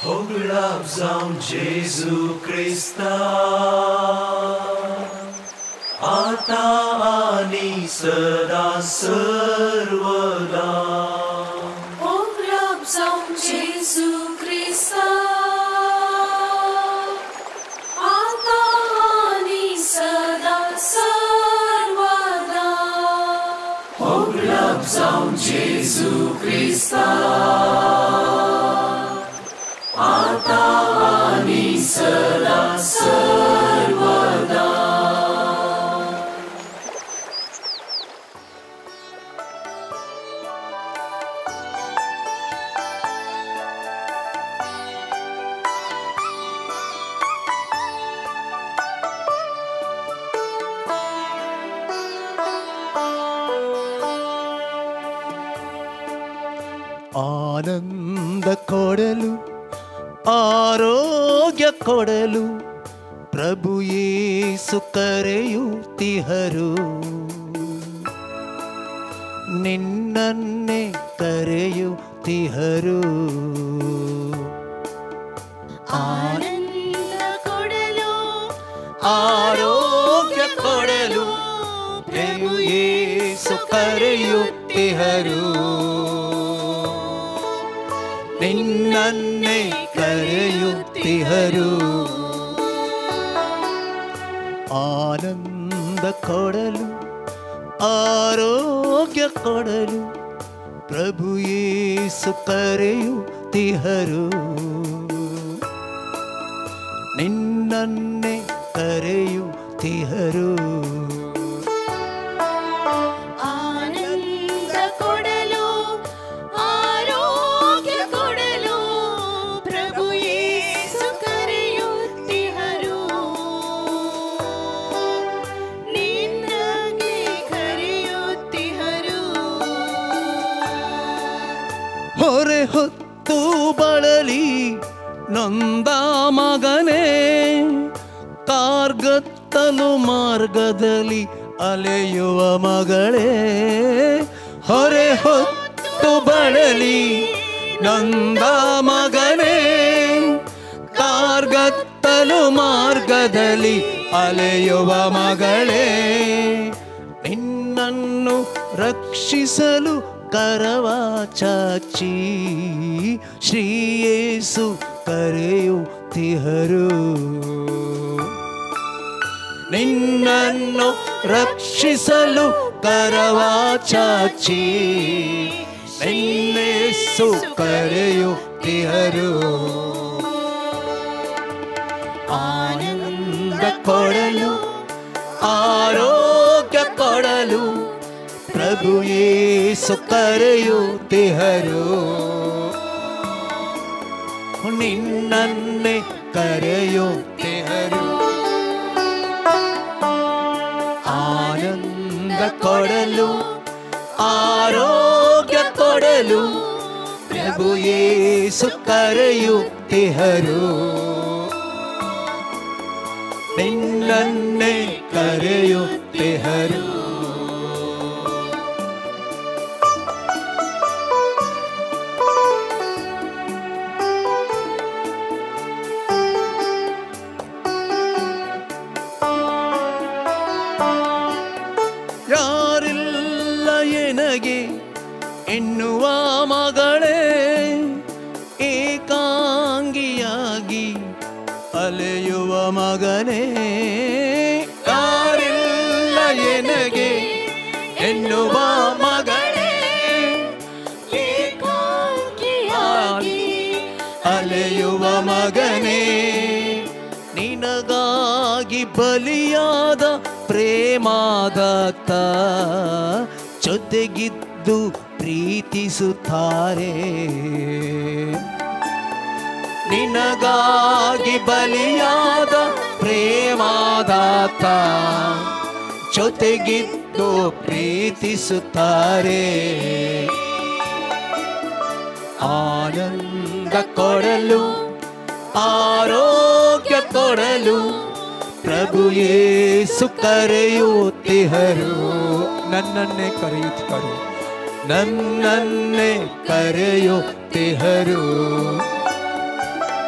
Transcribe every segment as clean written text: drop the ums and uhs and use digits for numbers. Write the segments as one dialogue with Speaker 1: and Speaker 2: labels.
Speaker 1: Hooglaap जाऊं जेजू ख्रिस्ता आता आणि सदा सर्वदा.
Speaker 2: Hooglaap जाऊं जेजू ख्रिस्ता आता आणि सदा सर्वदा.
Speaker 1: Hooglaap जाऊं जेजू ख्रिस्ता आता आणि सदा सर्वदा.
Speaker 3: ಆನಂದ ಕೊಡಲು ಆರೋಗ್ಯ ಕೊಡಲು ಪ್ರಭು ಯೇಸು ಕರೆಯುತ್ತಿಹರು. ನಿನ್ನನ್ನೇ ಕರೆಯುತ್ತಿಹರು.
Speaker 2: ಆನಂದ ಕೊಡಲು
Speaker 3: ಆರೋಗ್ಯ ಕೊಡಲು ಪ್ರಭು ಯೇಸು ಕರೆಯುತ್ತಿಹರು. ನಿನ್ನನ್ನೇ ಕರೆಯುತ್ತಿಹರು. ಆನಂದ ಕೊಡಲು ಆರೋಗ್ಯ ಕೊಡಲು ಪ್ರಭು ಯೇಸು ಕರೆಯುತ್ತಿಹರು. ನಿನ್ನನ್ನೇ ಕರೆಯುತ್ತಿಹರು.
Speaker 2: ಆನಂದ ಕೊಡಲು ಆರೋಗ್ಯ ಕೊಡಲು ಪ್ರಭು ಯೇಸು ಕರೆಯುತ್ತಿಹರು. ನಿನ್ನನ್ನೇ ಕರೆಯುತ್ತಿಹರು.
Speaker 3: ಹೊರೆ ಹೊತ್ತು ಬಳಲಿ ನೊಂದ ಮಗನೇ, ಕಾರ್ಗತ್ತಲು ಮಾರ್ಗದಲ್ಲಿ ಅಲೆಯುವ ಮಗಳೇ. ಹೊರೆ ಹೊತ್ತು ಬಳಲಿ ನೊಂದ ಮಗನೇ, ಕಾರ್ಗತ್ತಲು ಮಾರ್ಗದಲ್ಲಿ ಅಲೆಯುವ ಮಗಳೇ. ನಿನ್ನನ್ನು ರಕ್ಷಿಸಲು ಕರವ ಚಾಚಿ ಶ್ರೀ ಯೇಸು ಕರೆಯುತ್ತಿಹರು. ನಿನ್ನನ್ನು ರಕ್ಷಿಸಲು ಕರವ ಚಾಚಿ ಯೇಸು ಕರೆಯುತ್ತಿಹರು. ಆನಂದ ಕೊಡಲು ಆರೋಗ್ಯ ಕೊಡಲು ಪ್ರಭು ಯೇಸು ಕರೆಯುತ್ತಿಹರು. ನಿನ್ನನ್ನೇ ಕರೆಯುತ್ತಿಹರು. ಆನಂದ ಕೊಡಲು ಆರೋಗ್ಯ ಕೊಡಲು ಪ್ರಭು ಯೇಸು ಕರೆಯುತ್ತಿಹರು. ನಿನ್ನನ್ನೇ ಕರೆಯುತ್ತಿಹರು. ಯಾರಿಲ್ಲ ಎನಗೆ ಎನ್ನುವ ಮಗಳೇ, ಏಕಾಂಗಿಯಾಗಿ ಅಲೆಯುವ ಮಗನೇ. ಯಾರಿಲ್ಲ ಎನಗೆ ಎನ್ನುವ ಮಗಳೇ, ಏಕಾಂಗಿಯಾಗಿ ಅಲೆಯುವ ಮಗನೇ. ನಿನಗಾಗಿ ಬಲಿಯಾದ ಪ್ರೇಮಾದಾತ ಜೊತೆಗಿದ್ದು ಪ್ರೀತಿಸುತ್ತಾರೆ. ನಿನಗಾಗಿ ಬಲಿಯಾದ ಪ್ರೇಮಾದಾತ ಜೊತೆಗಿದ್ದು ಪ್ರೀತಿಸುತ್ತಾರೆ. ಆನಂದ ಕೊಡಲು ಆರೋಗ್ಯ ಕೊಡಲು ಪ್ರಭು ಯೇಸು ಕರೆಯುತ್ತಿಹರು. ನನ್ನನ್ನೇ ಕರೆಯುತ್ತಿಹರು. ನನ್ನನ್ನೇ ಕರೆಯುತ್ತಿಹರು.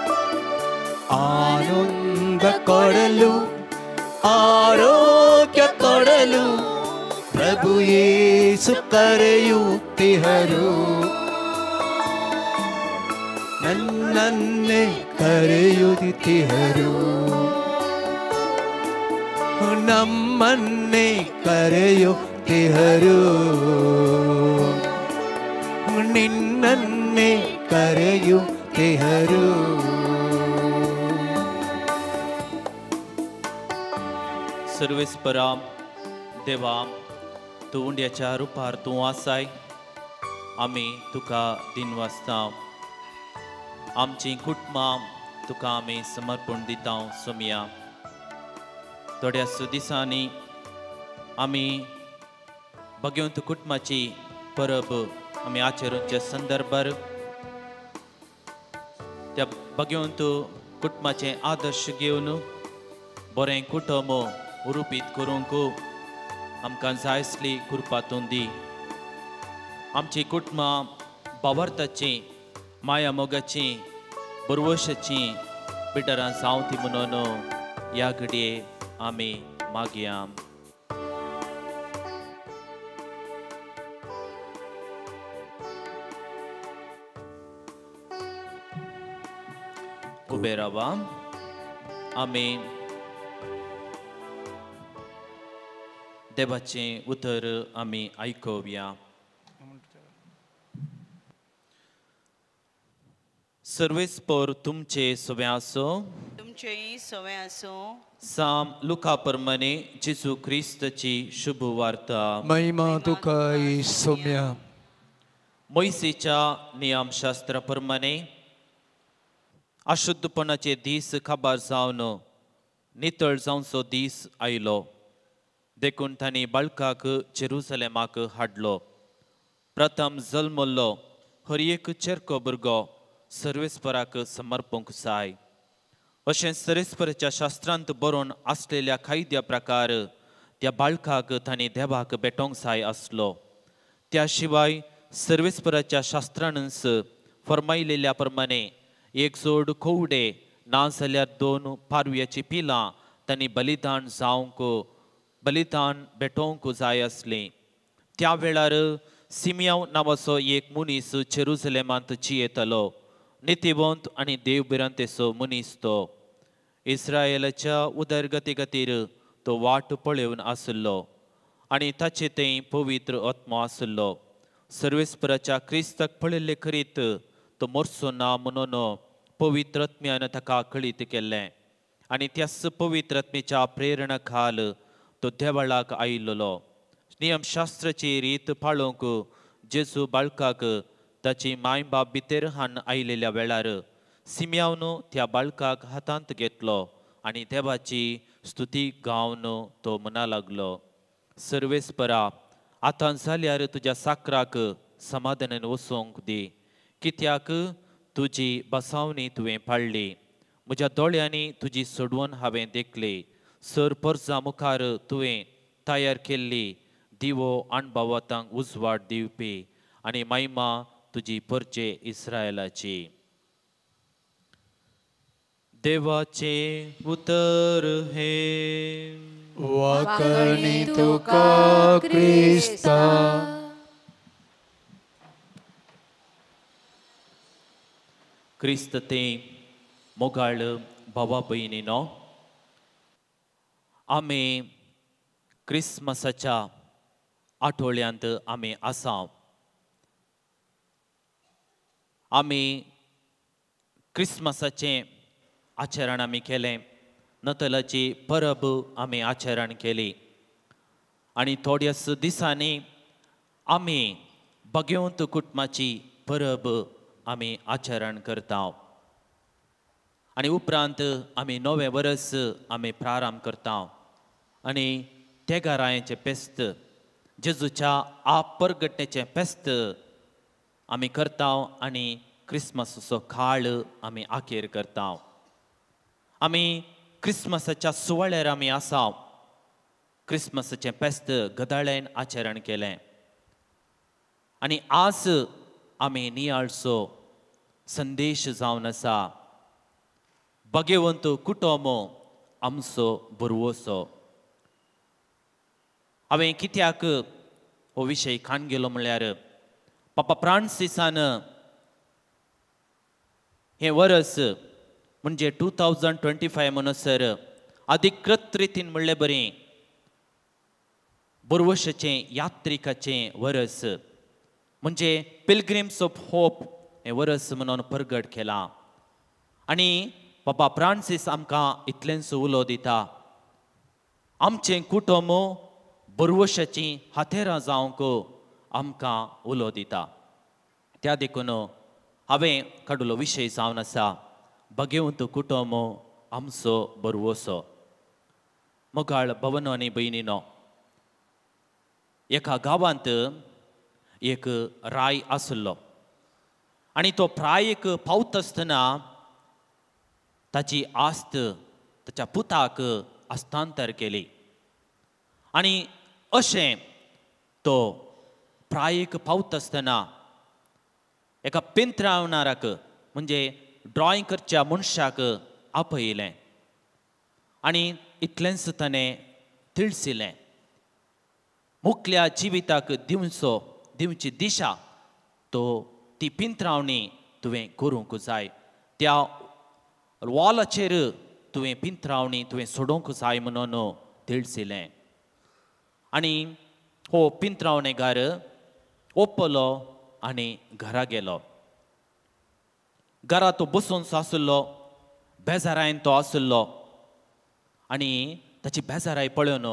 Speaker 3: ಕೊಡಲು ಆರೋಗ್ಯ ಕೊಡಲು ಪ್ರಭು ಯೇಸು ಕರೆಯುತ್ತಿಹರು. ನನ್ನನ್ನೇ ಕರೆಯುತ್ತಿಹರು, ನಮ್ಮನ್ನೇ ಕರೆಯುತ್ತಿಹರು, ನಿನ್ನನ್ನೇ ಕರೆಯುತ್ತಿಹರು.
Speaker 4: सर्वेस्परा देवा, तू उंड्याच्या रुपार तूं आसाय. आमी तुका दिनवासता, आमची कुटुंबां तुका आमी समर्पण दिता सोमिया. थोड्या दिसांनी आमी भगवंत कुटुंबाची परब आमी आचरूच्या संदर्भार त्या भगवंत कुटुंबाचे आदर्श घेवन बरें कुटुंब उरुपीत करूंक आमकां जाय आसली कृपा तूं दी. आमची कुटुंबां भावार्थाची, माया मोगाची, बरवशाची पिटरां जावं ती म्हणून ह्या घडये आमी मागया. उबे रावा. आमी देवाचे उतर आमी आयकुया. सर्वेस्पर तुमचे सवे आसो.
Speaker 2: तुमचेही सवय असो.
Speaker 4: साम लुका प्रमाणे जेजू ख्रिस्ताची शुभ वार्ता.
Speaker 3: महिमा तुका सोम्या.
Speaker 4: मोइसेच्या नियमशास्त्रा प्रमाणे अशुद्धपणाचे दीस खबर जावन नितळ जावचो दीस आयलो. देखून तांणी बाळकाक जेरुसलेमाक हाडलो. प्रथम जल्मल्लो हर एक चेरको भुरगो सर्वेस्पराक समर्पूंक जाय. अशें सर्वेस्पराच्या शास्त्रांत बरोवन आसलेल्या कायद्या प्रकार त्या बाळकाक तांणी देवाक भेटोंक जाय आसलो. त्या शिवाय सर्वेस्पराच्या शास्त्रांच फर्मायलेल्या प्रमाणे एक जोड कोवडे ना जाल्यार 2 पारव्याची पिलां तांणी बलिदान भेटोवंक जाय आसली. त्या वेळार सिमियोन नांवाचो एक मनीस जेरुसलेमांत जियेतालो. नितीवंत आनी देवबिरांतेचो मनीस तो. इस्रायेलाच्या उदरगती खातीर तो वाट पळोवन आसलो आनी ताचे थंय पवित्र आत्मो आसलो. सर्वेस्पराच्या क्रिस्ताक पळयल्ले करीत तो मरचो ना म्हणून पवित्र आत्म्यान ताका कळीत केल्लें. आनी त्याच पवित्र आत्मेच्या प्रेरणा खाल तो देवळाक आयिल्लो. नियमशास्त्राची रीत पाळोवंक जेजू बाळकाक ताची माय बाप भितर हाड आयिल्ल्या वेळार सिमियोन त्या बाळकाक हातांत घेतलो आनी देवाची स्तुती गावन तो म्हणा लागलो, सर्वेस्परा, आतां जाल्यार तुज्या साकराक समाधानान वचोंक दी, कित्याक तुजी बसावणी तुवें पाळ्ळी. म्हज्या दोळ्यांनी तुजी सोडवण हांवें देखली. सर पर्जा मुखार तुवें तयार केल्ली दिवो अणभवातांक उजवाड दिवपी आनी महिमा तुजी परजे इस्रायलाची. देवाचे उतर हे.
Speaker 3: वाकणी तुका क्रिस्ता.
Speaker 4: क्रिस्त ते मोगाळ भावा भयणीनो, आमी क्रिसमसाच्या आठवड्यांत आमी आसा. आमी क्रिसमसाचें आचरण आमी केलें. नतलाची परब आमी आचरण केली. आनी थोड्याच दिसांनी आमी भगवंत कुटुंबाची परब आमी आचरण करता. आनी उपरांत आमी नवें वर्स आमी प्रारंभ करता. आनी तेगारायेचें फेस्त, जेजूच्या परगटणेचें फेस्त आमी करता आनी क्रिसमसाचो काळ आमी आखेर करता. आमी क्रिसमसाच्या सुवाळ्यार आमी आसा. क्रिसमसाचें फेस्त गदाळेन आचरण केलें. आनी आज आमी नियाळचो संदेश जावन आसा. भगवंत कुटुंब आमचो बरवोसो. हांवें कित्याक हो विशय खान गेलो म्हळ्यार पापा फ्रांसिसान हे वर्स म्हणजे 2025 म्हणसर अधिकृत रितीन म्हणलें बरें बरवशाचें यात्रिकाचें वर्स म्हणजे पिलग्रिम्स ऑफ होप हे वर्स म्हणून प्रगट केलां. आनी पापा फ्रांसीस आमकां इतलेंच उलो दिता, आमचें कुटुंब बरवशाचीं हातेरां जावंक आमकां उलो दिता. त्या देखून हांवें काडिल्लो विशय जावन आसा भगेवंत कुटुंब आमचो बरवोसो. मोगाळ भवनो आनी भयणीनो, एका गांवांत एक राय आसलो आनी तो प्रायेक पावता आसतना ताची आस्त ताच्या पुताक हस्तांतर केली. आनी अशें तो प्रायेक पावता आसतना एका पेंत्रावणाराक म्हणजे ड्रॉइंग करच्या मनशाक आपयलें आनी इतलेंच ताणें तिळसिलें, मुखल्या जिविताक दिवची दिशा तो ती पिंत्रावणी तुवें करूंक जाय. त्या वॉलाचेर तुवें पिंत्रावणी तुवें सोडूंक जाय म्हणून तिळसिलें. आनी हो पिंत्रावणेकार ओपलो आनी घरा गेलो. घरा तो बसून आसलो, बेजारायन तो आसलो आनी ताची बेजाराय पळोवन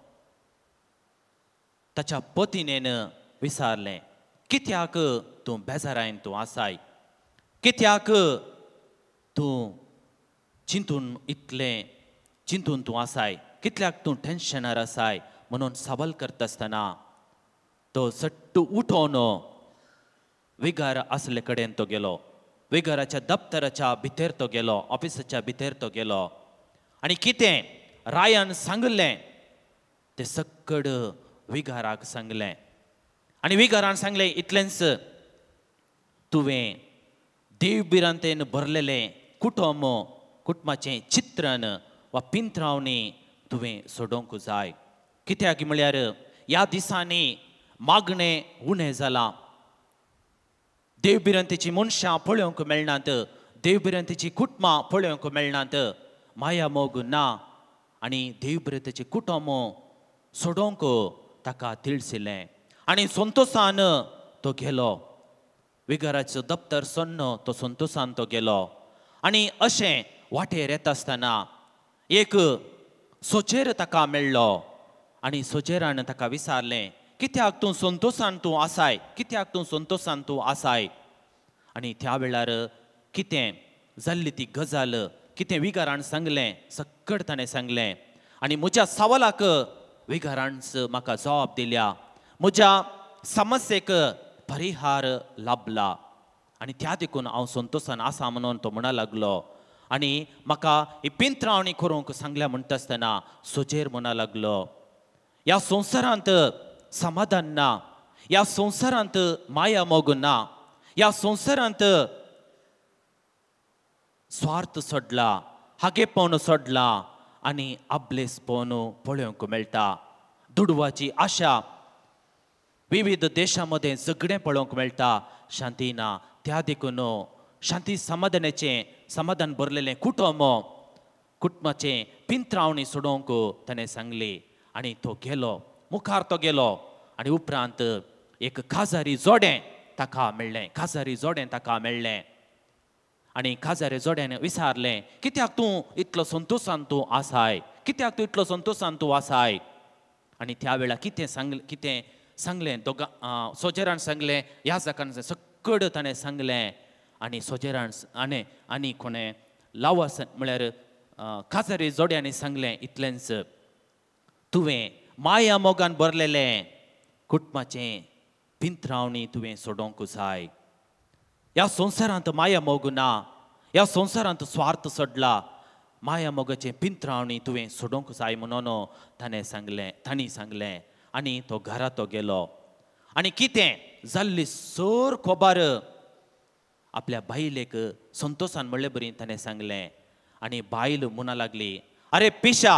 Speaker 4: ताच्या पत्नीन विचारलें, कित्याक तूं बेजारायन तूं आसाय, कित्याक तूं चिंतून तूं आसाय, कितल्याक तूं टेन्शनार आसाय म्हणून सवाल करता आसतना तो सट्ट उठोवन विगार आसले कडेन तो गेलो. विगाराच्या दप्तराच्या भितर तो गेलो, ऑफिसाच्या भितर तो गेलो आनी कितें रायान सांगलें तें सक्कड विगाराक सांगलें. आनी विगारान सांगलें इतलेंच, तुवें देवबिरांतेन भरलेलें कुटुंबाचें चित्रण वा पिंत्रावणी तुवें सोडूंक जाय. कित्याक म्हळ्यार ह्या दिसांनी मागणें उणें जालां. देवबिरांतेची मनशां पळोवंक मेळनात, देवबिरांतेची कुटुंबां पळोवंक मेळनात, माया मोग ना. आनी देवबिरांतेचें कुटुंब सोडूंक ताका तिळसिलें आनी संतोशान तो गेलो. विगाराचो दप्तर सोडून तो संतोशान तो गेलो. आनी अशें वाटेर येता आसतना एक सोचेर ताका मेळ्ळो आनी सोचेरान ताका विचारलें, कित्याक तूं संतोशान तूं आसाय, कित्याक तूं संतोशान तूं आसाय. आनी त्या वेळार कितें जाल्ली ती गजाल, कितें विगारान सांगलें सक्कड ताणें सांगलें. आनी म्हज्या सवालाक विगारान म्हाका जबाब दिल्या, म्हज्या समस्येक परिहार लाभला. आनी त्या देखून हांव संतोशान आसा म्हणून तो म्हणा लागलो. आनी म्हाका ही पिंत्रावणी करूंक सांगल्या म्हणटा आसतना सोचेर म्हणा लागलो, ह्या संवसारांत समाधान ना, ह्या संवसारांत माया मोग ना, ह्या संवसारांत स्वार्थ सोडला, हागेपण सोडला आनी आपलेसपण पळोवंक मेळटा. दुडवाची आशा विविध देशांमध्ये झगडें पळोवंक मेळटा, शांती ना. त्या देखून शांती समाधान भरलेलें कुटुंबाचें पिंत्रावणी सोडूंक ताणें सांगली. आनी तो गेलो, मुखार तो गेलो आनी उपरांत एक काजारी जोडें ताका मेळ्ळें. आनी काजारी जोड्यान विचारलें, कित्याक तूं इतलो संतोशान तूं आसाय, कित्याक तूं इतलो संतोशान तूं आसाय. आनी त्या वेळार कितें सांगलें सोजेरान सांगलें, ह्या जाकान सक्कड ताणें सांगलें. आनी सोजेरान आनी कोणें लावास म्हळ्यार काजारी जोड्यांनी सांगलें इतलेंच, तुवें माया मोगान भरलेलें कुटुंबाचें पिंत्रावणी तुवें सोडूंक जाय. ह्या संवसारांत माया मोग ना, ह्या संवसारांत स्वार्थ सोडला, माया मोगाचें पिंत्रावणी तुवें सोडूंक जाय म्हणून ताणें सांगलें. आनी तो घरा तो गेलो. आनी कितें जाल्ली सर खबर आपल्या बायलेक संतोशान म्हणले बरी ताणें सांगलें. आनी बायल म्हणा लागली, अरे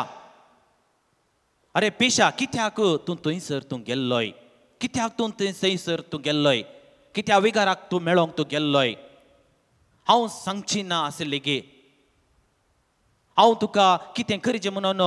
Speaker 4: पिशा कित्याक तूं थंयसर तूं गेल्लोय कित्याक तूं थंयसर तूं गेल्लोय कित्या विगाराक तूं मेळोंक तूं गेल्लोय हांव सांगची ना आसली गे हांव तुका कितें करचें म्हणून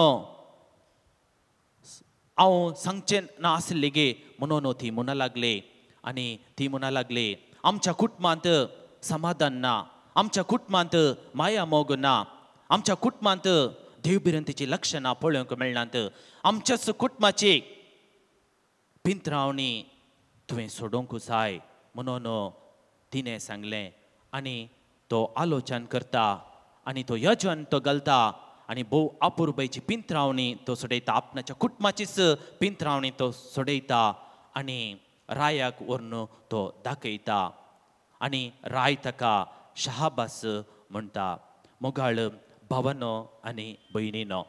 Speaker 4: हांव सांगचें ना आसली गे म्हणून ती म्हणू लागली आनी ती म्हणू लागली आमच्या कुटुंबांत समाधान ना आमच्या कुटुंबांत माया मोग ना आमच्या कुटुंबांत देवबिरंतीची लक्षणां पळोवंक मेळनात आमच्याच कुटुंबाची पिंतरावणी तुवें सोडूंक जाय म्हणून तिणें सांगलें आनी तो आलोचन करता आनी तो यजन तो घालता आनी भोव अपुरबायची पिंतरावणी तो सोडयता आपणाच्या कुटुंबाचीच पिंतरावणी तो सोडयता आनी रायाक व्हरून तो दाखयता आनी राय ताका शहाबास म्हणटा मोगाळ भावानो आनी भयणीनो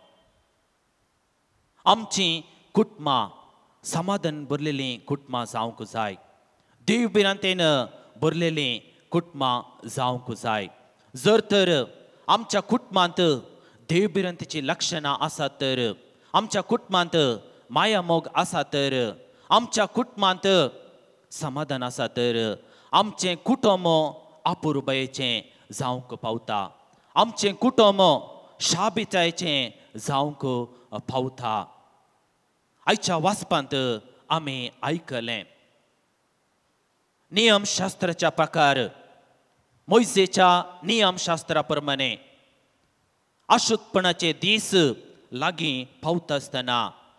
Speaker 4: आमची कुटुंबां समाधान भरलेलीं कुटुंबां जावंक जाय देवबिरांतेन भरलेलीं कुटुंबां जावंक जाय जर तर आमच्या कुटुंबांत देवबिरंतीची लक्षणां आसात तर आमच्या कुटुंबांत माया मोग आसा तर आमच्या कुटुंबांत समाधान आसा तर आमचें कुटुंब अपुरबायेचें जावंक पावता आमचें कुटुंब शाबितायेचें जावंक पावता आयच्या वाचपांत आमी आयकलें नियमशास्त्राच्या प्रकार मोइसेच्या नियमशास्त्रा प्रमाणे अशुद्धपणाचे दीस लागीं पावता आसतना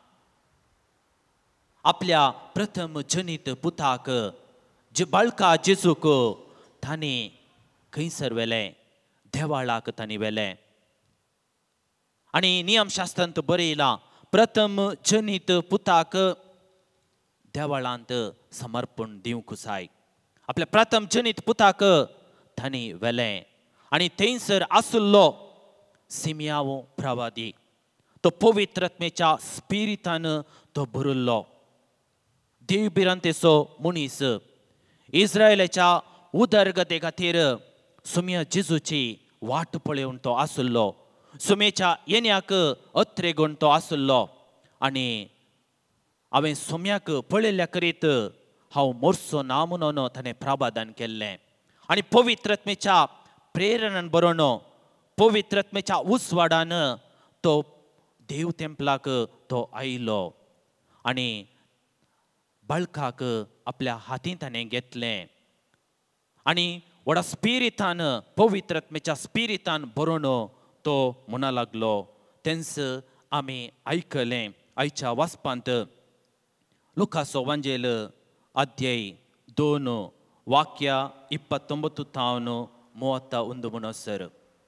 Speaker 4: आपल्या प्रथम जनीत पुताक जे बाळका जेजूक तांणी खंयसर व्हेलें देवाळाक तांणी व्हेलें आनी नियमशास्त्रांत बरयलां प्रथम जनीत पुताक देवाळांत समर्पण दिवंक जाय आपल्या प्रथम जनीत पुताक तांणी व्हेलें आनी थंयसर आसुल्लो सिमियाव प्रवादी तो पवित्र आत्मेच्या स्पिरितान तो भरिल्लो देवबिरांतेचो मनीस इस्रायलाच्या उदरगते खातीर सुम्या जेजूची वाट पळोवन तो आसुल्लो सुमेच्या येण्याक अत्रेगून तो आसुल्लो आनी हांवें सुम्याक पळयल्या करीत हांव मोरचो ना म्हणून ताणें प्राभादान केल्लें आनी पवित्र आत्मेच्या प्रेरणान बरोवन पवित्र आत्मेच्या उसवाडान तो देव तेंपलाक तो आयलो आनी बाळकाक आपल्या हातीन ताणें घेतलें आनी व्हडा स्पिरितान पवित्र आत्मेच्या स्पिरितान बरोवन तो म्हणू लागलो तेंच आमी आयकलें आयच्या वाचपांत लुकाचो वांजेल अध्याय 2 ವಾಕ್ಯ 29 ತಾವನು 31 ಮುನಸ್ಸರು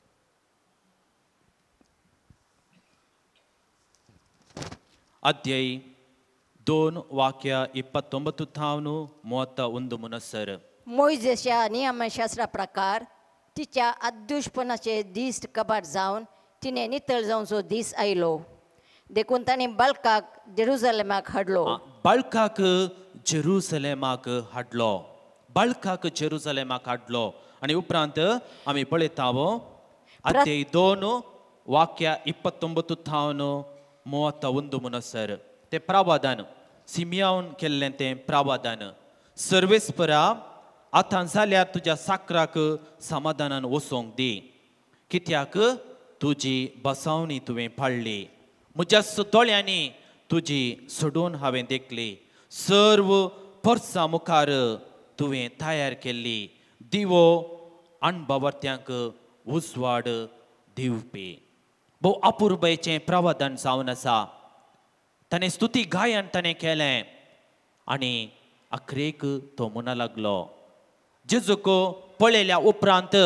Speaker 4: ಅಧ್ಯಾಯ 2 ವಾಕ್ಯ 29 ತಾವನು 31 ಮುನಸ್ಸರು
Speaker 5: मोइसेच्या नियमशास्त्रा प्रकार तिच्या अदृश्यपणाचे दीस कबाड जावन तिने नितळ जावचो दीस आयलो देखून ताणें बाळकाक जेरुसलेमाक हाडलो
Speaker 4: बाळकाक जेरुसलेमाक हाडलो बाळकाक जेरुसलेमाक हाडलो आनी उपरांत आमी पळयतावो अध्याय 2 वाक्य 29 तावन 31 मुनसर ते प्रावादान सिमियावन केल्लें तें प्रावादान सर्वेस्परा आतां जाल्यार तुज्या साकराक समाधानान वसोंक दी कित्याक तुजी बसावणी तुवें पाळ्ळी म्हज्या दोळ्यांनी तुजी सोडून हांवें देखली सर्व परसां मुखार तुवें तयार केल्ली दिवो अणभवर्त्यांक उजवाड दिवपी भोव अपुर्बेचें प्रावधान जावन आसा ताणें स्तुती गायन ताणें केलें आनी अखरेक तो म्हणू लागलो जेजूक पळयल्या उपरांत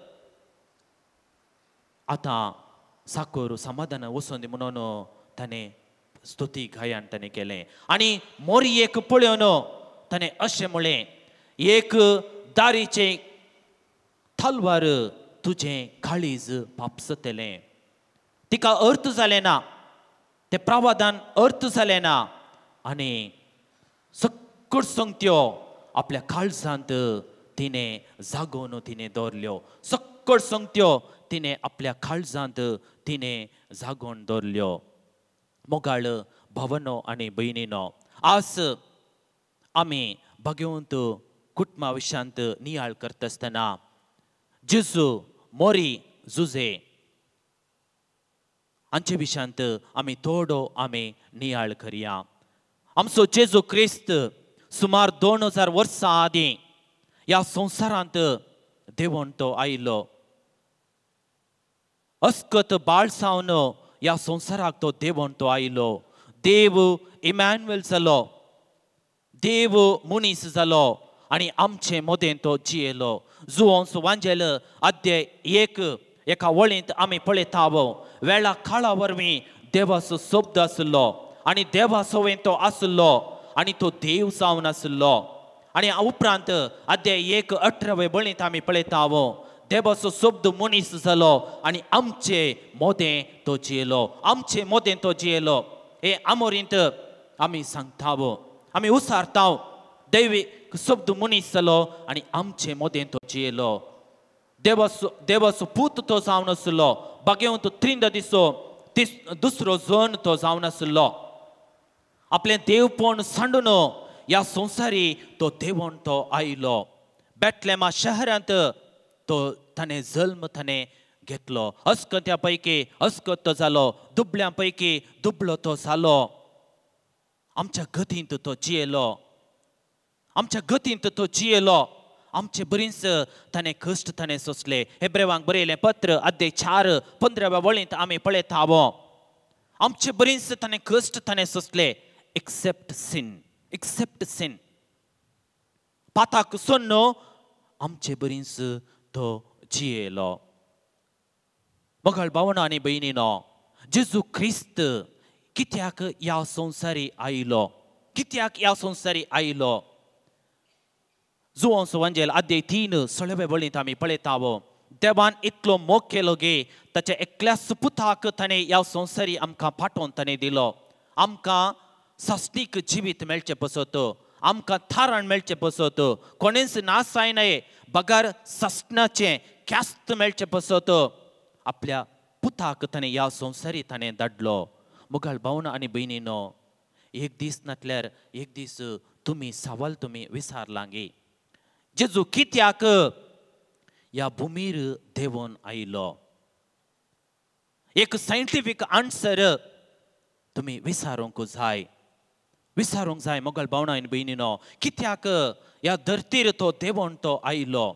Speaker 4: आतां साकोर समाधान वचून दी म्हणून ताणें स्तुती गायन ताणें केलें आनी मोरयेक पळोवन ताणें अशें म्हळें एक दारीचें तलवार तुजें काळीज पापसतलें तिका अर्थ जालें ना तें प्रावधान अर्थ जालें ना आनी सकट संगत्यो आपल्या काळजांत तिणें जागोवन तिणें दवरल्यो सकट संगत्यो तिने आपल्या काळजांत तिने जागोवन दवरल्यो. मोगाळ भावनो आनी भयणीनो, आज आमी भगवंत कुटुंबा विशयांत नियाळ करता आसतना जेजू मोरी जुजे हांचे विशयांत आमी थोडो आमी नियाळ करया. आमचो जेजू क्रिस्त सुमार 2000 वर्सां आदीं ह्या संवसारांत देवून तो आयलो. अस्कत बाळ सावन ह्या संवसाराक तो देवून तो आयलो. देव इमॅन्युएल जालो, देव मनीस जालो आनी आमचे मदें तो जियेलो. जुवोंस वांजेल अध्याय 1 एका वळींत आमी पळयताव. वेळा काळा वरवीं देवाचो शब्द आसलो आनी देवा सवें तो आसलो आनी तो देव जावन आसलो. आनी उपरांत अध्याय 1:18 वळींत आमी पळयताव. देवाचो शब्द मनीस जालो आनी आमचे मोदें तो जियेलो, आमचे मोदें तो जियेलो. हे आमोरींत आमी सांगताव, आमी उसारताव. दैवीक शब्द मनीस जालो आनी आमचे मोदें तो जियेलो. देवाचो पूत तो जावन आसलो. भगवंत त्रिंद दिसो दुसरो जण तो जावन आसलो. आपलें देवपण सांडून ह्या संवसारी तो देवून तो आयलो. बेतलेमा शहरांत तो ताणें जल्म ताणें घेतलो. अस्कत्या पैकी अस्कत तो जालो, दुबळ्यां पैकी दुबळो तो जालो. आमच्या गतींत तो जियेलो, आमच्या गतींत तो जियेलो. आमचे बरींच ताणें कश्ट ताणें सोंसले. हेब्रेवांक बरयलें पत्र अध्याय 4:15 वळींत आमी पळयताव. आमचे बरींच ताणें कश्ट ताणें सोंसले. Accept sin. पाताक सोन्नो आमचे बरींच तो जियेलो. मोगाळ भावना आनी भयणीनो, जेजू क्रिस्त कित्याक ह्या संवसारी आयलो? कित्याक ह्या संवसारी आयलो? जुवोंस वांजेल अध्याय 3 वळींत आमी पळयताव. देवान इतलो मोग केलो गे ताच्या एकल्याच पुताक ताणें ह्या संवसारी आमकां पाठोवन ताणें दिलो. आमकां साश्टीक जिवीत मेळचें पसत, आमकां थारण मेळचें पसत, कोणेंच नास जायनाये, बगार सासणाचें क्यास्त मेळचें पसत आपल्या पुताक ताणें ह्या संवसारी ताणें धाडलो. मोगाळ भावना आनी भयणीनो, एक दीस नातल्यार एक दीस तुमी सवाल तुमी विचारलां गे, जेजू कित्याक ह्या भुमीर देवून आयलो? एक सायंटिफीक आन्सर तुमी विचारूंक जाय. मोगाळ भावना आनी भयणीनो, कित्याक ह्या धरतीर तो देवून तो आयलो?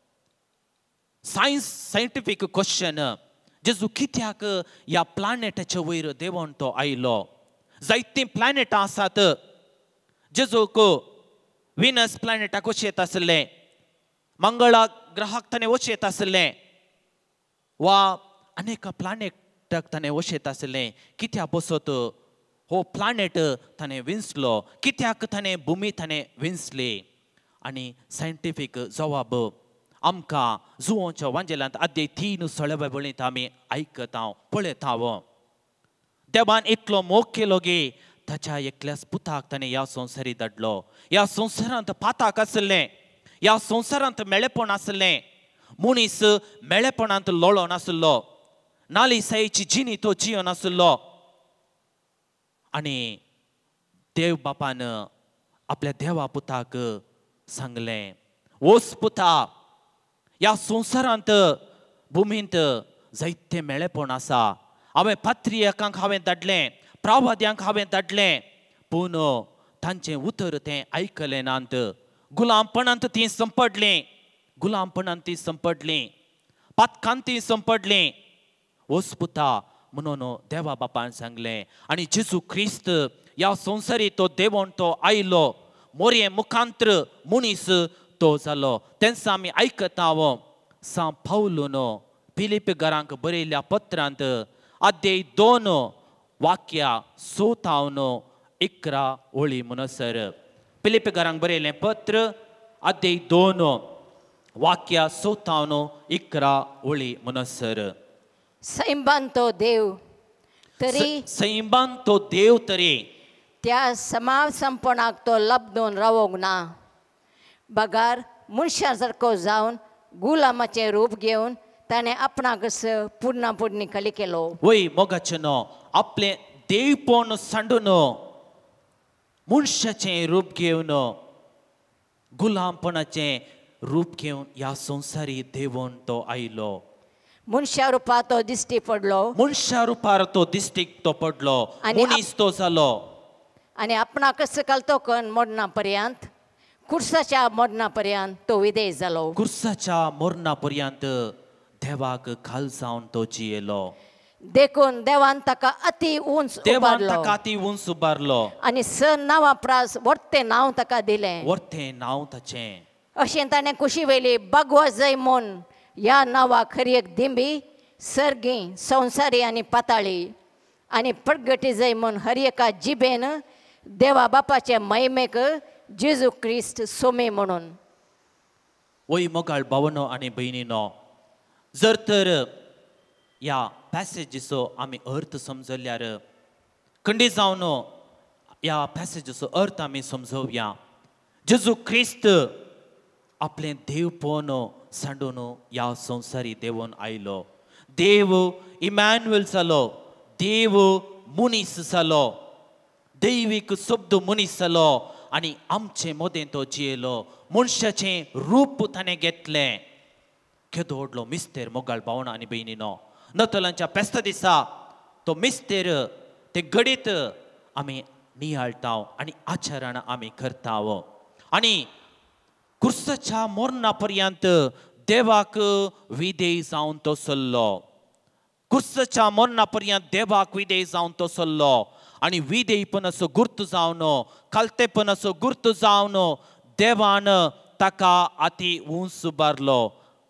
Speaker 4: Scientific question. जेजू कित्याक ह्या प्लॅनेटाच्या वयर देवून तो आयलो? जायतीं प्लॅनेटां आसात. जेजूक विनस प्लॅनेटाक वचयत आसलें, मंगळा ग्रहाक ताणें वचयत आसलें, वा अनेक प्लॅनेटाक ताणें वचयत आसलें. कित्याक बसत हो प्लॅनेट ताणें विंचलो? कित्याक ताणें भुमी ताणें विंचली? आनी सायंटिफीक जवाब आमकां जुवोंच्या वांजेलांत अध्याय 3 वळींत आमी आयकताव, पळयताव. देवान इतलो मोग केलो गे ताच्या एकल्याच पुताक ताणें ह्या संवसारी धाडलो. ह्या संवसारांत पाताक आसलें, ह्या संवसारांत मेळेपण आसलें. मनीस मेळेपणांत लोळो नासलो, नालिसायेची जिणी तो जियो नासलो. आनी देव बापान आपल्या देवा पुताक सांगलें, ओस पुता, ह्या संवसारांत भुमींत जायते मेळेपण आसा. हांवें पात्रियकांक हांवें धाडलें, प्रवाद्यांक हांवें धाडलें, पूण तांचें उतर तें आयकलें नात. गुलामपणांत तीं संपडलीं, पातकांत तीं संपडलीं. ओस पुता म्हणून देवा बापान सांगलें. आनी जेजू क्रिस्त ह्या संवसारी तो देवून तो आयलो. मोरये मुखांतर मनीस तो जालो. तेंच आमी आयकताव. सा पावलून फिलिप घरांक बरयल्ल्या पत्रांत अध्याय 2 वाक्या 11 वळी म्हणसर. फिलिप घरांक बरयलें पत्र अध्याय 2 वाक्या 11 वळी म्हणसर.
Speaker 5: सैंबान तो देव तरी त्या समाव संपणाक तो लबदून रावोंक ना. बगार मनशां सारको जावन गुलामाचें रूप घेवन ताणें आपणाक पुर्णापुर्णी कली केलो.
Speaker 4: वय मोगाचें आपले देवपण सांडून मनशाचें रूप घेवन गुलामपणाचें रूप घेवन ह्या संवसारी देवून तो आयलो.
Speaker 5: मनशा रुपांत तो दिश्टी पडलो
Speaker 4: मनशा रुपार तो दिश्टीक तो पडलो. मनीस तो जालो
Speaker 5: आनी आपणाक सकल तो करून मरणा पर्यंत कुर्साच्या मरणा पर्यंत तो विधेय जालो.
Speaker 4: कुर्साच्या मरणा पर्यंत देवाक खाल जावन तो जियेलो.
Speaker 5: देखून देवान ताका अति उंच
Speaker 4: देवान
Speaker 5: उबारलो
Speaker 4: ताका ती उंच उबारलो
Speaker 5: आनी स नांवां प्रास वर्तें नांव ताका दिलें.
Speaker 4: वर्तें नांव ताचें.
Speaker 5: अशें ताणें कुशी वेली भगवा जय म्हूण ह्या नांवा खरी एक दिंबी सर्गी संवसारी आनी पाताळी आनी प्रगटी जय म्हूण हर एका जिबेन देवा बापाचे महिमेक जेजू क्रिस्त सोमे म्हणून.
Speaker 4: वय मोगाळ भावनो आनी भयणीनो, जर तर ह्या पॅसेजीचो आमी अर्थ समजल्यार खंडी जावन ह्या पॅसेजीचो अर्थ आमी समजोवया. जेजू क्रिस्त आपलें देवपण सांडून ह्या संवसारी देवून आयलो. देव इमॅन्युएल जालो. देव मनीस जालो. दैवीक शब्द मनीस जालो आनी आमचे मदें तो जियेलो. मनशाचें रूप ताणें घेतलें. केदो व्हडलो मिस्तेर मोगाळ भावना आनी भयणीनो. नतलांच्या पेस्ता दिसा तो मिस्तेर ते घडीत आमी नियाळटा आनी आचरण आमी करता. आनी कुर्साच्या मरणा पर्यंत देवाक विधेय जावन तो चल्लो. कुर्साच्या मरणा पर्यंत देवाक विधेय जावन तो चल्लो आनी विधेयपणाचो गुर्त जावन कालतेपणाचो गुर्त जावन देवान ताका अति उंच उबारलो.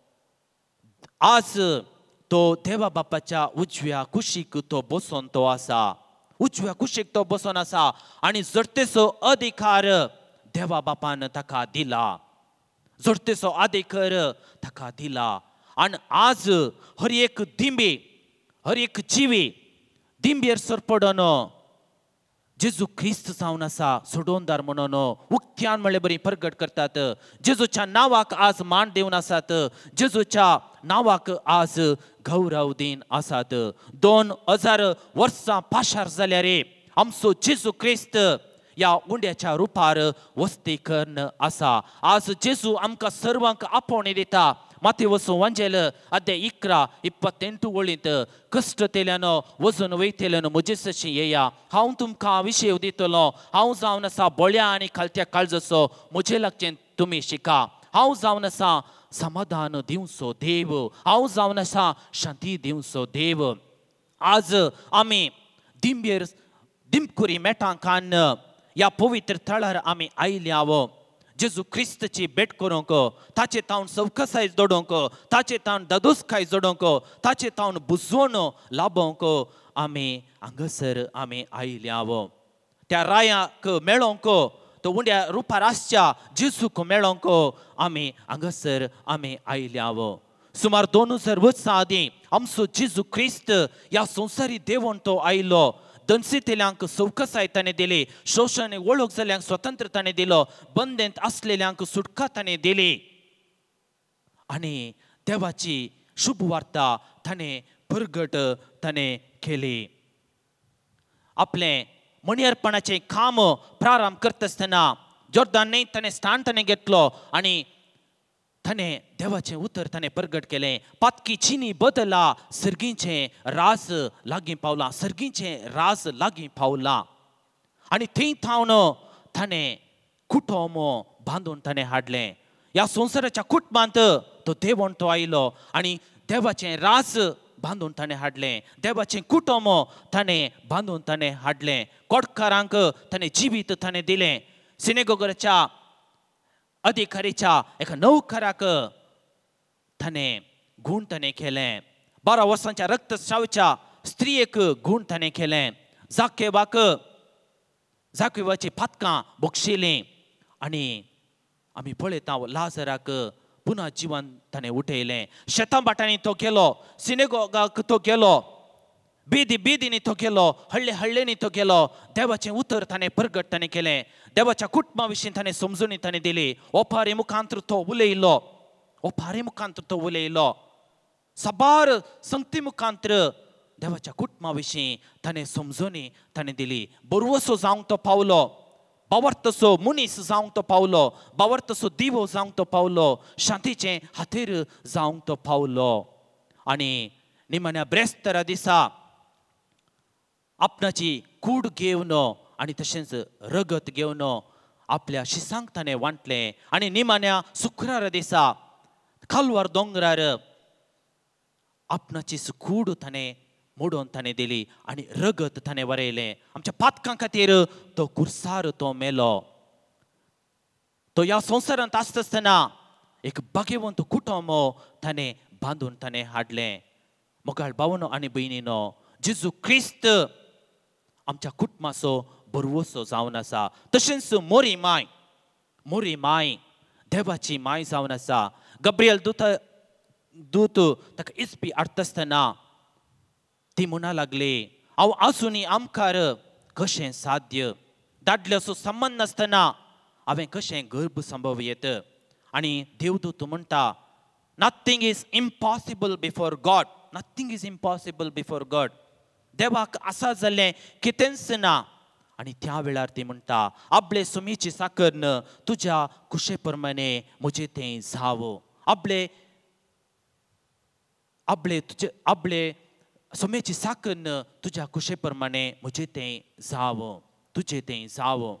Speaker 4: आज तो देवा बापाच्या उजव्या कुशीक तो बसून तो आसा. उजव्या कुशीक तो बसून आसा आनी जडतेचो अधिकार देवा बापान ताका दिला. जडतेचो अधिकार ताका दिला. आनी आज हर एक दिंबी हर एक जिवी दिंबेर सरपडून जेजू क्रिस्त जावन आसा सोडोनदार म्हणून उक्त्यान म्हणलें बरी प्रगट करतात. जेजूच्या नांवाक आज मान दिवन आसात. जेजूच्या नांवाक आज गौरव दिन आसात. 2000 वर्सां पाशार जाल्यार आमचो जेजू क्रिस्त ह्या उंड्याच्या रुपार वस्ती करून आसा. आज जेजू आमकां सर्वांक आपोवणी दिता. माथेवचो वांजेल अध्याय 11:28 वळींत कश्ट तेल्यान वचून वयतल्यान म्हजेसशी येया. हांव तुमकां विशय दितलो. हांव जावन आसा बोळ्या आनी खालत्या काळजाचो. म्हजे लागचें तुमी शिका. हांव जावन आसा समाधान दिवचो देव. हांव जावन आसा शांती दिवचो देव. आज आमी दिंबेर दिमकुरी मेटांकान ह्या पवित्र थळार आमी आयल्याव. जेजू क्रिस्तची भेट करूंक, ताचे तावन सवकसाय जोडूंक, ताचे तावन दादोसकाय जोडूंक, ताचे तावन बुजवण लाभोवंक आमी हांगासर आमी आयल्याव. त्या रायाक मेळोवंक, तो उंड्या रुपार आसच्या जेजूक मेळोवंक आमी हांगासर आमी आयल्याव. सुमार 2000 वर्सां आदीं आमचो जेजू क्रिस्त ह्या संवसारी देवून तो आयलो. दनसितेल्यांक सवकसाय ताणें दिली. शोशण वळख जाल्यांक स्वतंत्र ताणें दिलो. बंदेंत आसलेल्यांक सुटका ताणें दिली. आनी देवाची शुभ वार्ता ताणें प्रगट ताणें केली. आपलें मणियरपणाचें काम प्रारंभ करता आसतना जॉर्दान न्हंयेंत ताणें स्थान ताणें घेतलो आनी ताणें देवाचें उतर ताणें प्रगट केलें. पातकी चिनी बदला सर्गीचें राज लागीं पावलां. सर्गीचें राज लागीं पावलां. आनी थंय थावन ताणें कुटुंब बांदून ताणें हाडलें. ह्या संवसाराच्या कुटुंबांत तो देवून तो आयलो आनी देवाचें राज बांदून ताणें हाडलें. देवाचें कुटुंब ताणें बांदून ताणें हाडलें. कोडकारांक ताणें जिवीत ताणें दिलें. सिनेगोगाच्या अधिकारीच्या एका नौकराक ताणें गूण ताणें केलें. 12 वर्सांच्या रक्तस्रावाच्या स्त्रियेक गूण ताणें केलें. जाकेवाची फातकां बक्षिलीं आनी आमी पळयता लाजराक पुना जिवन ताणें उठयलें. शेतां बाटांनी तो गेलो. सिनेगोगाक तो गेलो. बेदींनी तो गेलो. हळ्ळेंनी तो गेलो. देवाचें उतर ताणें प्रगट ताणें केलें. देवाच्या कुटुंबा विशीं ताणें समजुनी ताणें दिली. ओपारे मुखांतर तो उलयलो. ओपारे मुखांतर तो उलयलो. साबार संगती मुखांतर देवाच्या कुटुंबा विशीं ताणें समजोनी ताणें दिली. बरवसो जावंक तो पावलो, बावरतसो मनीस जावंक तो पावलो, बावरतसो दिवो जावंक तो पावलो, शांतीचें हातीर जावंक तो पावलो. आनी निमाण्या ब्रेस्तारा दिसा आपणाची कूड घेवन आनी तशेंच रगत घेवन आपल्या शिसांक ताणें वांटलें. आनी निमाण्या शुक्रारा दिसा खालवार दोंगरार आपणाची कूड ताणें मोडून ताणें दिली आनी रगत ताणें वरयलें. आमच्या पातकां खातीर तो कुर्सार तो मेलो. तो ह्या संवसारांत आसतना एक भाग्यवंत कुटुंब ताणें बांदून ताणें हाडलें. मोगाळ भावनो आनी भयणीनो, जेजू क्रिस्त आमच्या कुटुंबाचो बरवसो जावन आसा. तशेंच मोरी माय देवाची माय जावन आसा. गब्रियल दूत ताका इस्पी हाडटासतना ती म्हणा लागली, हांव आसुनी आमकां कशें साध्य, दादल्याचो संबंध नासतना हांवें कशें गर्भ संभवयत. आनी देवदूत म्हणटा, nothing is impossible before God. Nothing is impossible before God. देवाक आसा जाल्लें कितेंच ना. आनी त्या वेळार ती म्हणटा, आपले सुमीची साकरन तुज्या कुशे प्रमाणे म्हजें तें जावं. आपले सोमेची साकरन तुज्या कुशे प्रमाणे म्हजें तें जावं, तुजें तें जावं.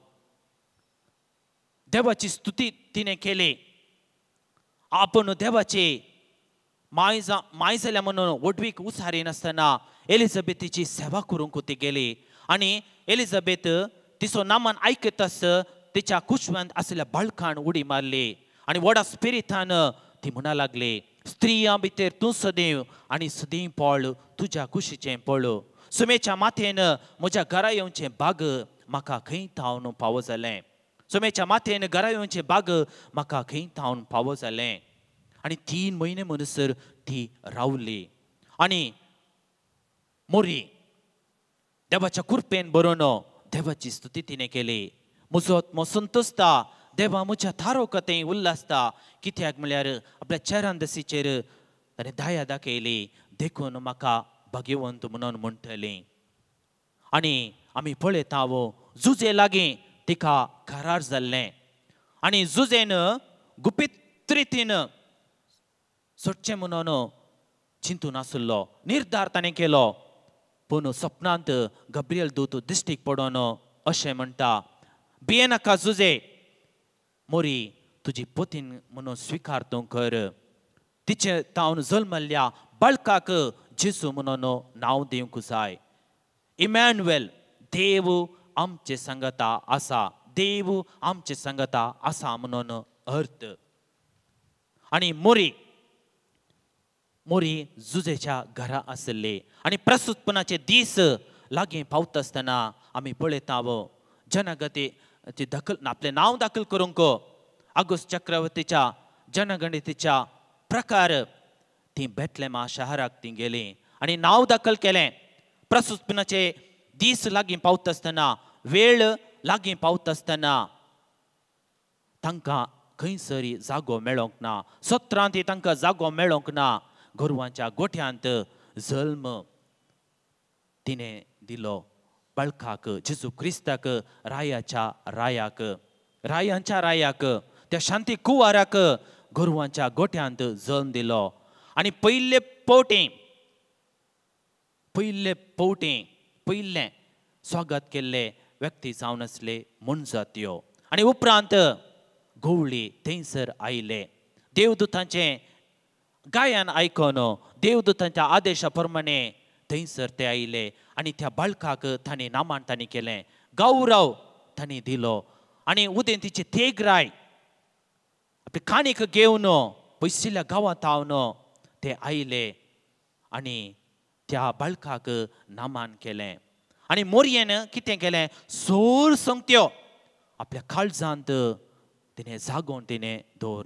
Speaker 4: देवाची स्तुती तिणें केली. आपूण देवाची माय जाल्या म्हणून वडवीक उसारी नासतना एलिझाबेथीची सेवा करूंक ती गेली. आनी एलिझाबेथ तिचो नामान आयकतास तिच्या कुशवांत आसलेल्या बाळकान उडी मारली. आनी व्हडा स्पिरितान ती म्हणा लागली, स्त्रियां भितर तूं सदैव आनी सदैव पळ तुज्या कुशीचें पळ. सुमेच्या माथयेन म्हज्या घरा येवचें बाग म्हाका खंय थावन फावो जालें. सुमेच्या माथयेन घरा येवचें बाग म्हाका खंय थावन फावो जालें. आनी 3 म्हयने म्हणसर ती रावली. आनी मोरी देवाच्या कृपेन बरोवन देवाची स्तुती तिणें केली. म्हजो आत्मो संतोसता, देवा म्हज्या थारोकतें उल्हासता. कित्याक म्हळ्यार आपल्या चेरांदसीचेर ताणें दया दाखयली, देखून म्हाका भाग्यवंत म्हणून म्हणटलीं. आनी आमी पळयता जुजे लागीं तिका करार जाल्लें. आनी जुजेन गुपीत रितीन सोडचें म्हणून चिंतून आसलो. निर्धार ताणें केलो. पूण सपनांत गब्रियल दूत दिश्टीक पडोन अशें म्हणटा, भिये नाका जुजे, मोरी तुजी पतीन म्हणून स्विकार तूं कर. तिचे तावन जल्मल्ल्या बाळकाक जेजू म्हणून नांव दिवंक जाय. इमॅन्युएल, देव आमचे संगता आसा. देव आमचे संगता आसा म्हणून अर्थ. आनी मोरी जुजेच्या घरा आसली. आनी प्रस्तुतपणाचे दीस लागीं पावता आसतना आमी पळयता जनगणतीची दखल आपलें नांव दाखल करूंक आगोस्त चक्रवर्तीच्या जनगणतीच्या प्रकार ती बेथलेमा शाराक ती गेली आनी नांव दाखल केलें. प्रस्तुतपणाचे दीस लागीं पावता आसतना, वेळ लागीं पावता आसतना तांकां खंयसरी जागो मेळोंक ना. सत्रांत तांकां जागो मेळोंक ना. गोरवांच्या गोठ्यांत जल्म तिणें दिलो बाळकाक, जेजू क्रिस्ताक, रायांच्या रायाक, त्या शांती कुंवाराक गोरवांच्या गोठ्यांत जल्म दिलो. आनी पयलें स्वागत केल्ले व्यक्ती जावन आसले मुनजात्यो. आनी उपरांत गवळी थंयसर आयले. देवदूतांचें गायन आयकून देवदूतांच्या आदेशा प्रमाणे थंयसर ते आयले. आनी त्या बाळकाक तांणी नामान तांणी केलें, गौरव तांणी दिलो. आनी उदें तिची थेगराय आपली काणीक घेवन पयसिल्ल्या गांवांत हावन ते आयले आनी त्या बाळकाक नामान केलें. आनी मोरयेन कितें केलें, सोर संगत्यो आपल्या काळजांत तिणें जागोवन तिणें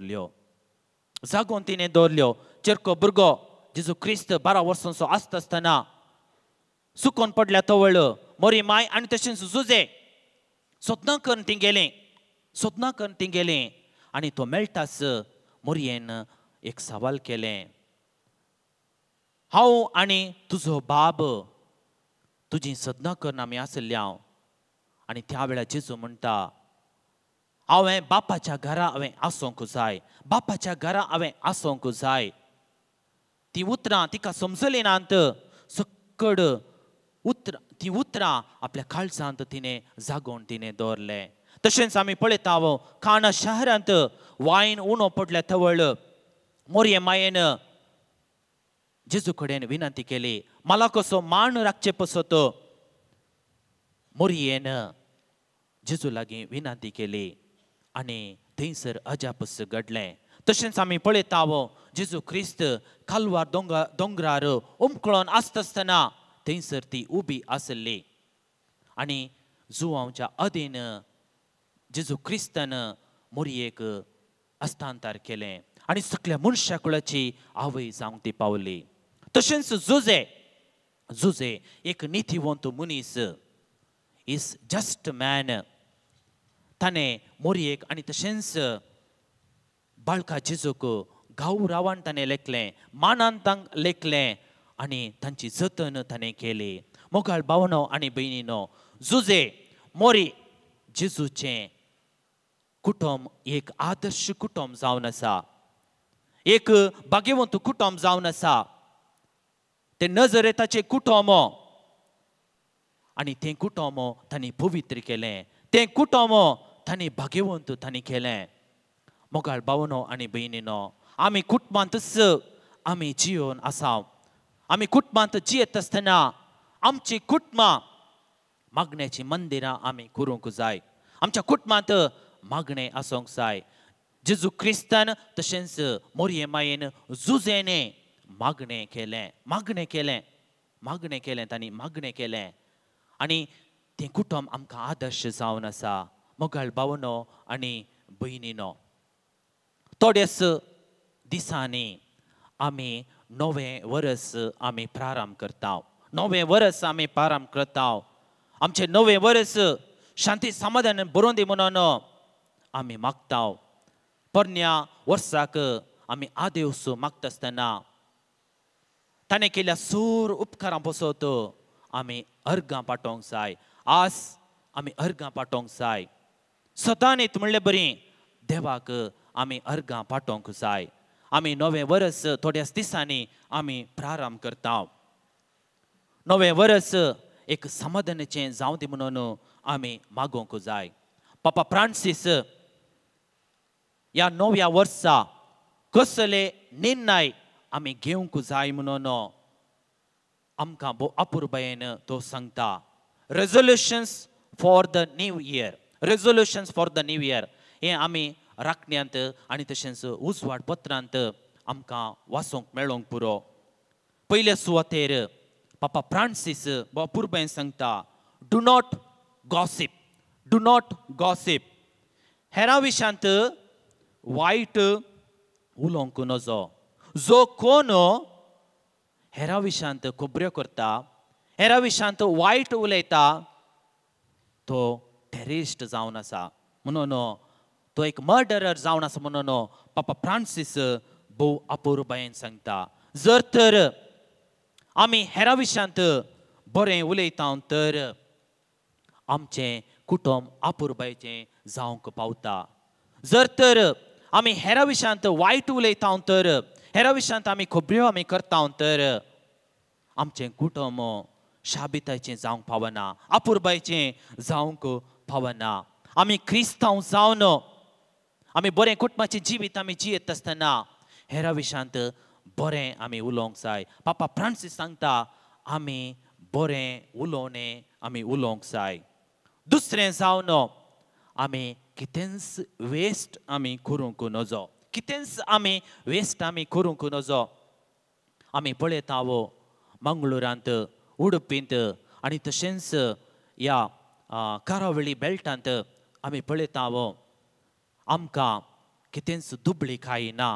Speaker 4: दवरल्यो. चेरको भुरगो जेजू क्रिस्त 12 वर्सांचो आसता आसतना सुकोन पडल्या तवळ मोरी माय आनी तशेंच जुजे सोदना करून ती गेलीं. आनी तो मेळटास मोरयेन एक सवाल केलें, हांव आनी तुजो बाब तुजी सदना करन आमी आसल्या आनी त्या वेळार जेजू म्हणटा हांवें बापाच्या घरा हांवें आसोंक जाय बापाच्या घरा हांवें आसोंक जाय ती उतरां तिका समजली नात सकड ती उतरां आपल्या काळजांत तिणें जागोवन तिणें दवरलें तशेंच आमी पळयता काना शारांत वायन उणो पडल्या तवळ मोरये मायेन जेजू कडेन विनंती केली मला कसो मान राखचे पसत मोरयेन जेजू लागीं विनंती केली आनी थंयसर अजापस घडलें तशेंच आमी पळयता जेजू क्रिस्त कालवार दोंगरार उमकळोन आसतना थंयसर ती उबी आसली आनी जुवांच्या अदीन जेजू क्रिस्तान मोरयेक हस्तांतर केलें आनी सगळ्या मनशा कुळाची आवय जावंक ती पावली तशेंच जुजे एक निथिवंत मनीस इज जस्ट मॅन ताणें मोरयेक आनी तशेंच बाळका जेजूक गांवरावान ताणें लेखलें मानान तांक लेखलें आनी तांची जतन ताणें केली मोगाळ भावनो आनी भयणीनो जुजे मोरी जेजूचें कुटुंब एक आदर्श कुटुंब जावन आसा एक भाग्यवंत कुटुंब जावन आसा तें नजरेताचें कुटुंब आनी तें कुटुंब तांणी पवित्र केलें तें कुटुंब तांणी भाग्यवंत तांणी केलें मोगाळ भावनो आनी भयणीनो आमी कुटुंबांतच आमी जियोन आसा आमी कुटुंबांत जियेत आसतना आमची कुटुंबां मागण्याची मंदिरां आमी करूंक जाय आमच्या कुटुंबांत मागणें आसूंक जाय जेजू क्रिस्तान तशेंच मोरये मायेन जुजेने मागणें केलें तांणी मागणें केलें आनी तें कुटुंब आमकां आदर्श जावन आसा मोगाळ भावनो आनी भयणीनो थोड्याच दिसांनी आमी नवें वर्स आमी प्रारंभ करता नवें वर्स आमी प्रारंभ करता आमचें नवें वर्स शांती समाधान बरोवन दी म्हणून आमी मागता पोरन्या वर्साक आमी आदेवस मागता आसतना ताणें केल्या सूर उपकारां बसत आमी अर्गां पाठोवंक जाय आज आमी अर्गां पाठोवंक जाय सदां न्हीत म्हणलें बरी देवाक आमी अर्गां पाठोवंक जाय आमी नवें वर्स थोड्याच दिसांनी आमी प्रारंभ करता नवें वर्स एक समाधानाचें जावं दी म्हणून आमी मागोवंक जाय पापा फ्रांसीस ह्या नव्या वर्सा कसले निर्णय आमी घेवंक जाय म्हणून आमकां भोव अपुरबायेन तो सांगता resolutions for the new year हें आमी राखण्यांत आनी तशेंच उजवाड पत्रांत आमकां वाचूंक मेळोंक पुरो पयल्या सुवातेर पापा फ्रांसीस भोव अपुरबायेन सांगता डू नॉट गॉसिप हेरां विशयांत वायट उलोवंक नजो जो कोण हेरां विशयांत खोबऱ्यो करता हेरां विशयांत वायट उलयता तो टेररिस्ट जावन आसा म्हणून तो एक मर्डरर जावन आसा म्हणून पापा फ्रांसीस भोव अपुरबायेन सांगता जर तर आमी हेरां विशयांत बरें उलयता तर आमचें कुटुंब अपुरबायेचें जावंक पावता जर तर आमी हेरां विशयांत वायट उलयता तर हेरां विशयांत आमी खोबऱ्यो आमी करता तर आमचें कुटुंब शाबितायेचें जावंक पावना अपुरबायेचें जावंक पावना आमी क्रिस्तांव जावन आमी बरें कुटुंबाचें जिवीत आमी जियेत आसतना हेरां विशयांत बरें आमी उलोवंक जाय पापा फ्रांसीस सांगता आमी बरें उलोवणें आमी उलोवंक जाय दुसरें जावन आमी कितेंच वेस्ट आमी करूंक नजो आमी पळयता मंगळुरांत उडपींत आनी तशेंच ह्या कारावळी बेल्टांत आमी पळयता आमकां कितेंच दुबळीकाय ना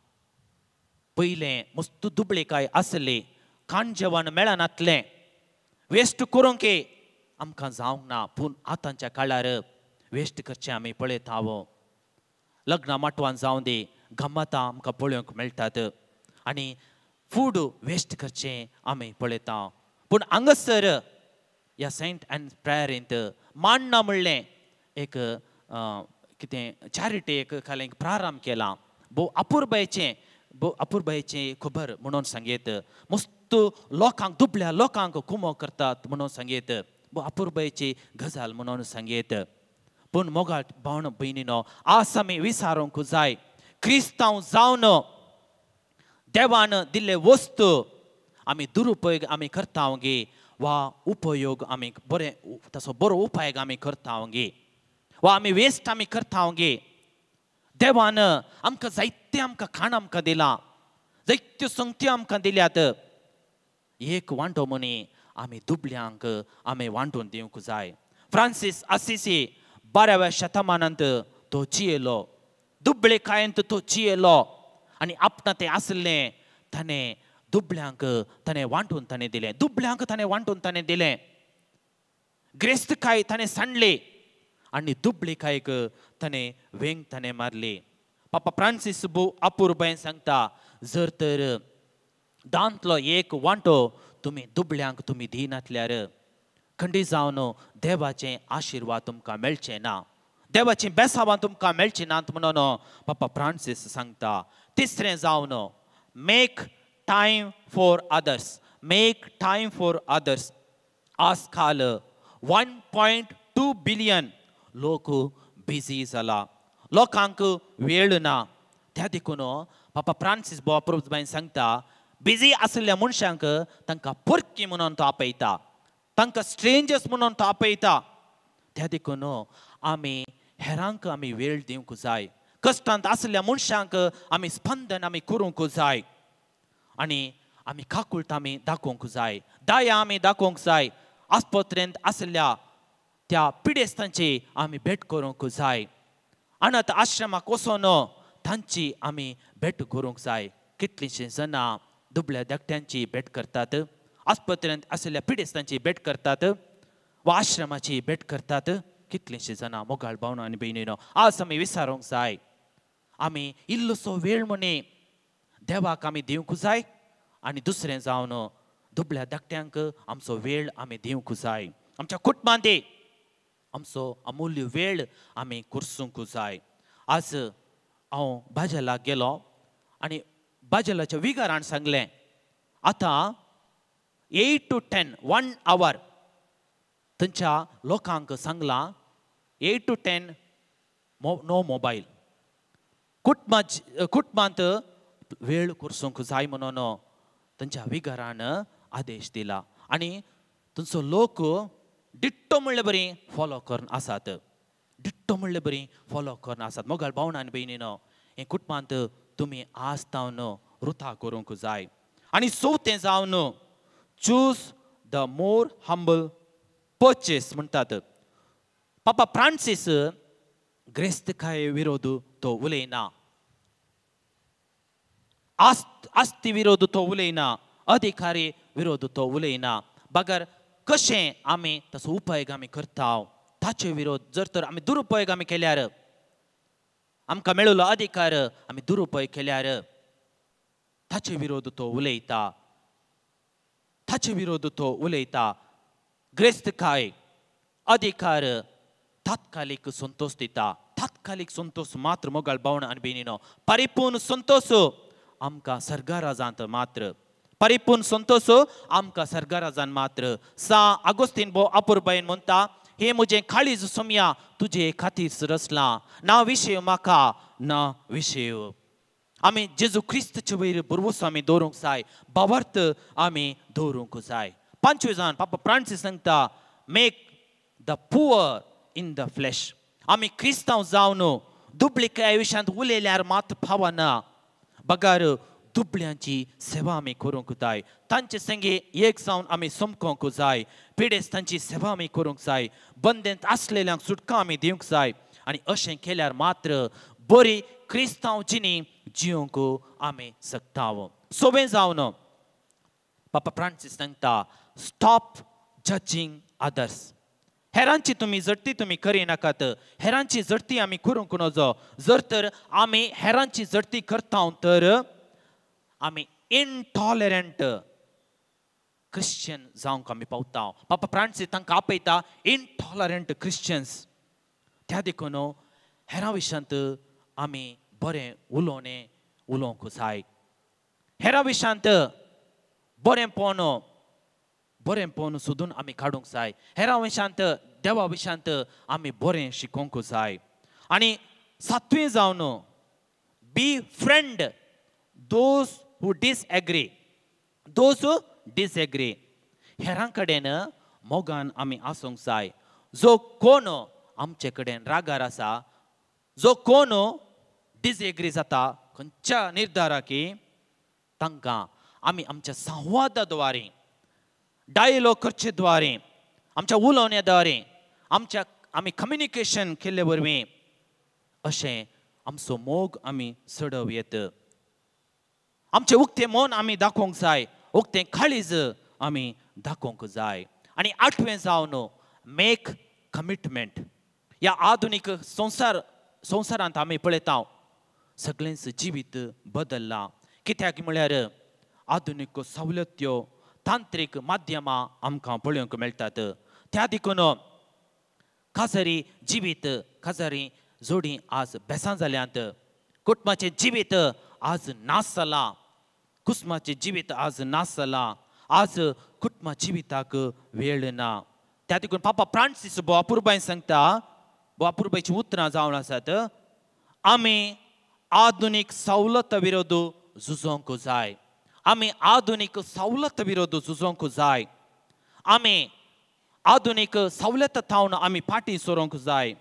Speaker 4: पयलें मस्त दुबळीकाय आसली खाण जेवण मेळनातलें वेस्ट करूंक आमकां जावंक ना पूण आतांच्या काळार वेस्ट करचें आमी पळयता लग्ना माटवान जावं दी गम्मतां आमकां पळोवंक मेळटात आनी फूड वेस्ट करचें आमी पळयता. पूण हांगासर ह्या सेंट एंड प्रेयरींत मांडना म्हणलें एक कितें चॅरिटी एक खाला एक प्रारंभ केला. भोव अपुरबायेचें खबर म्हणून सांगीत. मस्त लोकांक दुबळ्या लोकांक कुमो करतात म्हणून सांगीत. भोव अपुरबायेची गजाल म्हणून सांगीत. पूण मोगाळ भावण भयणीनो, आज आमी विचारूंक जाय, क्रिस्तांव जावन देवान दिल्ले वस्तू आमी दुरुपयोग आमी करता गे वा उपयोग आमी बरे तसो बरो उपाय आमी करता गे वा आमी वेस्ट आमी करता गे. देवान आमकां जायते आमकां खाण आमकां दिलां, जायत्यो संगती आमकां दिल्यात. एक वांटो मनी आमी दुबळ्यांक आमी वांटून दिवंक जाय. फ्रांसीस असिसी 12व्या शतमानांत तो जियेलो. दुबळेकायेंत तो जियेलो आनी आपणा तें आसलें ताणें दुबळ्यांक ताणें वांटून ताणें दिलें. दुबळ्यांक ताणें वांटून ताणें दिलें. ग्रेस्तकाय ताणें सांडली आनी दुबळेकायेक ताणें वेंग ताणें मारली. पापा फ्रांसीस भोव अपुरबायेन सांगता, जर तर दांतलो एक वांटो तुमी दुबळ्यांक तुमी दिनातल्यार खंडी जावन देवाचें आशिर्वाद तुमकां मेळचें ना, देवाचीं बेसांवां तुमकां मेळचीं नात म्हणून पापा फ्रांसीस सांगता. तिसरें जावन make time for others. Make time for others. आज काल 1.2 बिलियन लोक बिजी जाला. लोकांक वेळ ना. त्या देखून पापा फ्रांसीस भोव अपुरबायेन सांगता, बिजी आसलेल्या मनशांक तांकां परकी म्हणून तो आपयता, तांकां स्ट्रेंजर्स म्हणून तो आपयता. त्या देखून आमी हेरांक आमी वेळ दिवंक जाय. कश्टांत आसलेल्या मनशांक आमी स्पंदन आमी करूंक जाय आनी आमी काकुळट आमी दाखोवंक जाय, दया आमी दाखोवंक जाय. आस्पत्रेंत आसलेल्या त्या पिडेस्तांची आमी भेट करूंक जाय. अनाथ आश्रमाक वचून तांची आमी भेट करूंक जाय. कितलींशीं जाणां दुबळ्या धाकट्यांची भेट करतात, आस्पत्रेंत आसलेल्या पिडेस्तांची भेट करतात वा आश्रमाची भेट करतात. कितलींशीं जाणां मोगाळ भावना आनी भयणीनो, आज आमी विचारूंक जाय, आमी इल्लोसो वेळ म्हणे देवाक आमी दिवंक जाय आनी दुसरें जावन दुबळ्या धाकट्यांक आमचो वेळ आमी दिवंक जाय. आमच्या कुटुंबांत आमचो अमूल्य वेळ आमी कुर्सूंक जाय. आज हांव बाजलाक गेलो आनी बाजलाच्या विगारान सांगलें, आतां 8 to 10 1 hour थंयच्या लोकांक सांगलां 8 to 10 नो मोबायल. कुटुंबांत वेळ कुर्सूंक जाय म्हणून थंयच्या विगारान आदेश दिला आनी थंयचो लोक डिट्टो म्हणले बरी फॉलो करून आसात. डिट्टो म्हणले बरी फॉलो करून आसात. मोगाळ भावना आनी भयणीनो, हे कुटुंबांत तुमी आज तावन रुथा करूंक जाय. आनी चवथें जावन choose the more humble purchase म्हणटात. पापा फ्रांसीस ग्रेस्तकाये विरोध तो उलयना, आस्ती विरोध तो उलयना, अधिकारी विरोध तो उलयना. बगर कशें आमी तसो उपाय आमी करता ताचे विरोध जर तर आमी दुरुपयोग आमी केल्यार, आमकां मेळिल्लो अधिकार आमी दुरुपयोग केल्यार ताचे विरोध तो उलयता. ताचे विरोध तो उलयता. ग्रेस्तकाय अधिकार तात्कालिक संतोष दिता. तात्कालिक संतोष मात्र मोगाळ भावना आनी भयणीनो, परिपूर्ण संतोष आमकां सर्गाराजांत मात्र, परिपूर्ण संतोष आमकां सर्गाराजान मात्र. आगोस्तीन भोव अपुरबायेन म्हणटा, हे म्हजें काळीज सोम्या तुजे खातीर रचलां, ना विशय म्हाका ना विशय. आमी जेजू क्रिस्ताचे वयर भरवोसो आमी दवरूंक जाय, बावर्त आमी दवरूंक जाय. 5वें जावन पापा फ्रांसीस सांगता, make the poor in the flesh. आमी क्रिस्तांव जावन दुबळेकाये विशयांत उलयल्यार मात फावना, बगार दुबळ्यांची सेवा आमी करूंक जाय. तांचे संगे एक जावन आमी समकोंक जाय. पिडेस्तांची सेवा आमी करूंक जाय. बंदेंत आसलेल्यांक सुटका आमी दिवंक जाय. आनी अशें केल्यार मात्र बरी क्रिस्तांव जिणी जिवंक आमी शकता. 6वें जावन पापा फ्रांसीस सांगता, स्टॉप जजींग अदर्स. हेरांची तुमी जडटी तुमी करिनाकात. हेरांची जडटी आमी करूंक नजो. जर तर आमी हेरांची जडटी करता तर आमी इनटॉलरंट क्रिश्चियन जावंक आमी पावता. पापा फ्रांसीस तांकां आपयता इनटॉलरंट क्रिश्चियन्स. त्या देखून हेरां विशयांत आमी बरें उलोवंक जाय. हेरां विशयांत बरेंपण सोदून आमी काडूंक जाय. हेरां विशयांत देवा विशयांत आमी बरें शिकोवंक जाय. आनी 7वें जावन befriend those who disagree. हेरां कडेन मोगान आमी आसूंक जाय. जो कोण आमचे कडेन रागार आसा, जो कोण डिसएग्री जाता खंयच्या निर्धाराकी, तांकां आमी आमच्या संवादाद्वारे, डायलॉग करचे द्वारे, आमच्या उलोवण्याद्वारे, आमी कम्युनिकेशन केल्ले वरवीं अशें आमचो मोग आमी चडव येत. आमचें उक्तें मन आमी दाखोवंक जाय, उक्तें काळीज आमी दाखोवंक जाय. आनी 8वें जावन मेक कमिटमेंट. ह्या आधुनीक संवसारांत आमी पळयता सगळेंच जिवीत बदल्लां. कित्याक म्हळ्यार आधुनीक सवलत्यो, तांत्रीक माध्यमां आमकां पळोवंक मेळटात. त्या देखून खासरी जिवीत, खासरी जोडी आज बेसां जाल्यांत. कुटुंबाचें जिवीत आज नास जालां. कुटुंबाचें जिवीत आज नास जालां. आज कुटुंबा जिविताक वेळ ना. त्या देखून पापा फ्रांसीस बोवापुरबाय सांगता, बोवापुरबायची उतरां जावन आसात, आमी आधुनीक सवलत विरोध झुजोवंक जाय. आमी आधुनीक सवलत विरोध झुजोवंक जाय. आमी आधुनीक सवलत थावन आमी फाटीं सरोवंक जाय.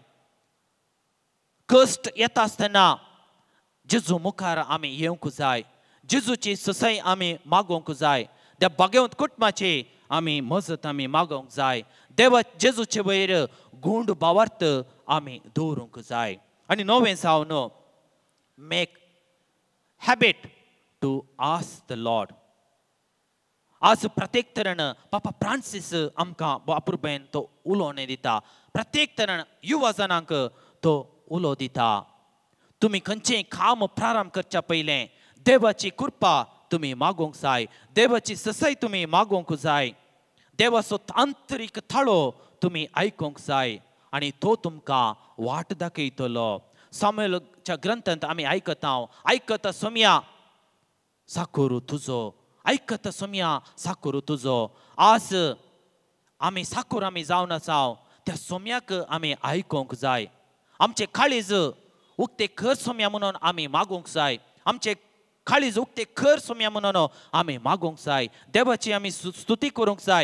Speaker 4: कश्ट येता आसतना जेजू मुखार आमी येवंक जाय. जेजूची ससाय आमी मागोवंक जाय. त्या भगवंत कुटुंबाची आमी मजत आमी मागोवंक जाय. देवा जेजूचे वयर गुंड भावार्थ आमी दवरूंक जाय. आनी 9वें जावन make habit to ask the Lord. आज प्रत्येक तरण पापा फ्रांसीस आमकां बापुरबायन तो उलोवणें दिता. प्रत्येक तरण युवा जनांक तो उलो दिता. तुमी खंयचेंय काम प्रारंभ करच्या पयलें देवाची कृपा तुमी मागोवंक जाय. देवाची ससाय तुमी मागोवंक जाय. देवाचो आंतरीक थाळो तुमी आयकूंक जाय आनी तो तुमकां वाट दाखयतलो. सामुएलच्या ग्रंथांत आमी आयकता सोम्या साकोरू तुजो, आयकता सोम्या साकोरू तुजो. आज आमी साकोर आमी जावन आसाव, त्या सोम्याक आमी आयकूंक जाय. आमचे काळीज उक्ते कर सोम्या म्हणून आमी मागोवंक जाय. आमचे काळीज उक्ते कर सोम्या म्हणून आमी मागोवंक जाय. देवाची आमी स्तुती करूंक जाय.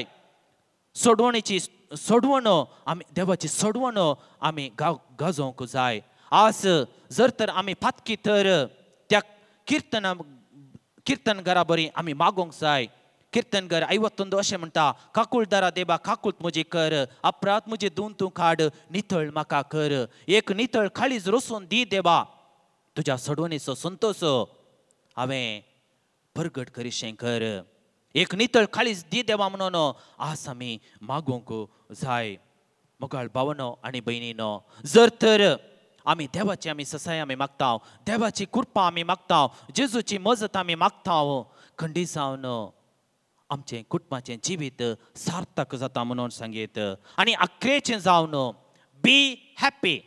Speaker 4: सोडवण आमी देवाची सोडवण आमी गाजोवंक जाय. आज जर तर आमी फातकी तर त्या कीर्तनगारा बरी आमी मागोवंक जाय. कीर्तनगर 51 अशें म्हणटा, काकुळदारा देवा काकुळत म्हजी कर, अपराध म्हजे धुवन तूं काड, नितळ म्हाका कर. एक नितळ काळीज रोसून दी देवा, तुज्या सोडवणेचो संतोष हांवें परगट करीशें कर. एक नितळ काळीज दी देवा म्हणून आज आमी मागोवंक जाय. मोगाळ भावनो आनी भयणीनो, जर तर आमी देवाची आमी ससाय आमी मागता, देवाची कृपा आमी मागता, जेजूची मजत आमी मागता, खंडी जावन आमचें कुटुंबाचें जिवीत सार्थक जाता म्हणून सांगीत. आनी अखेरेचें जावन be happy,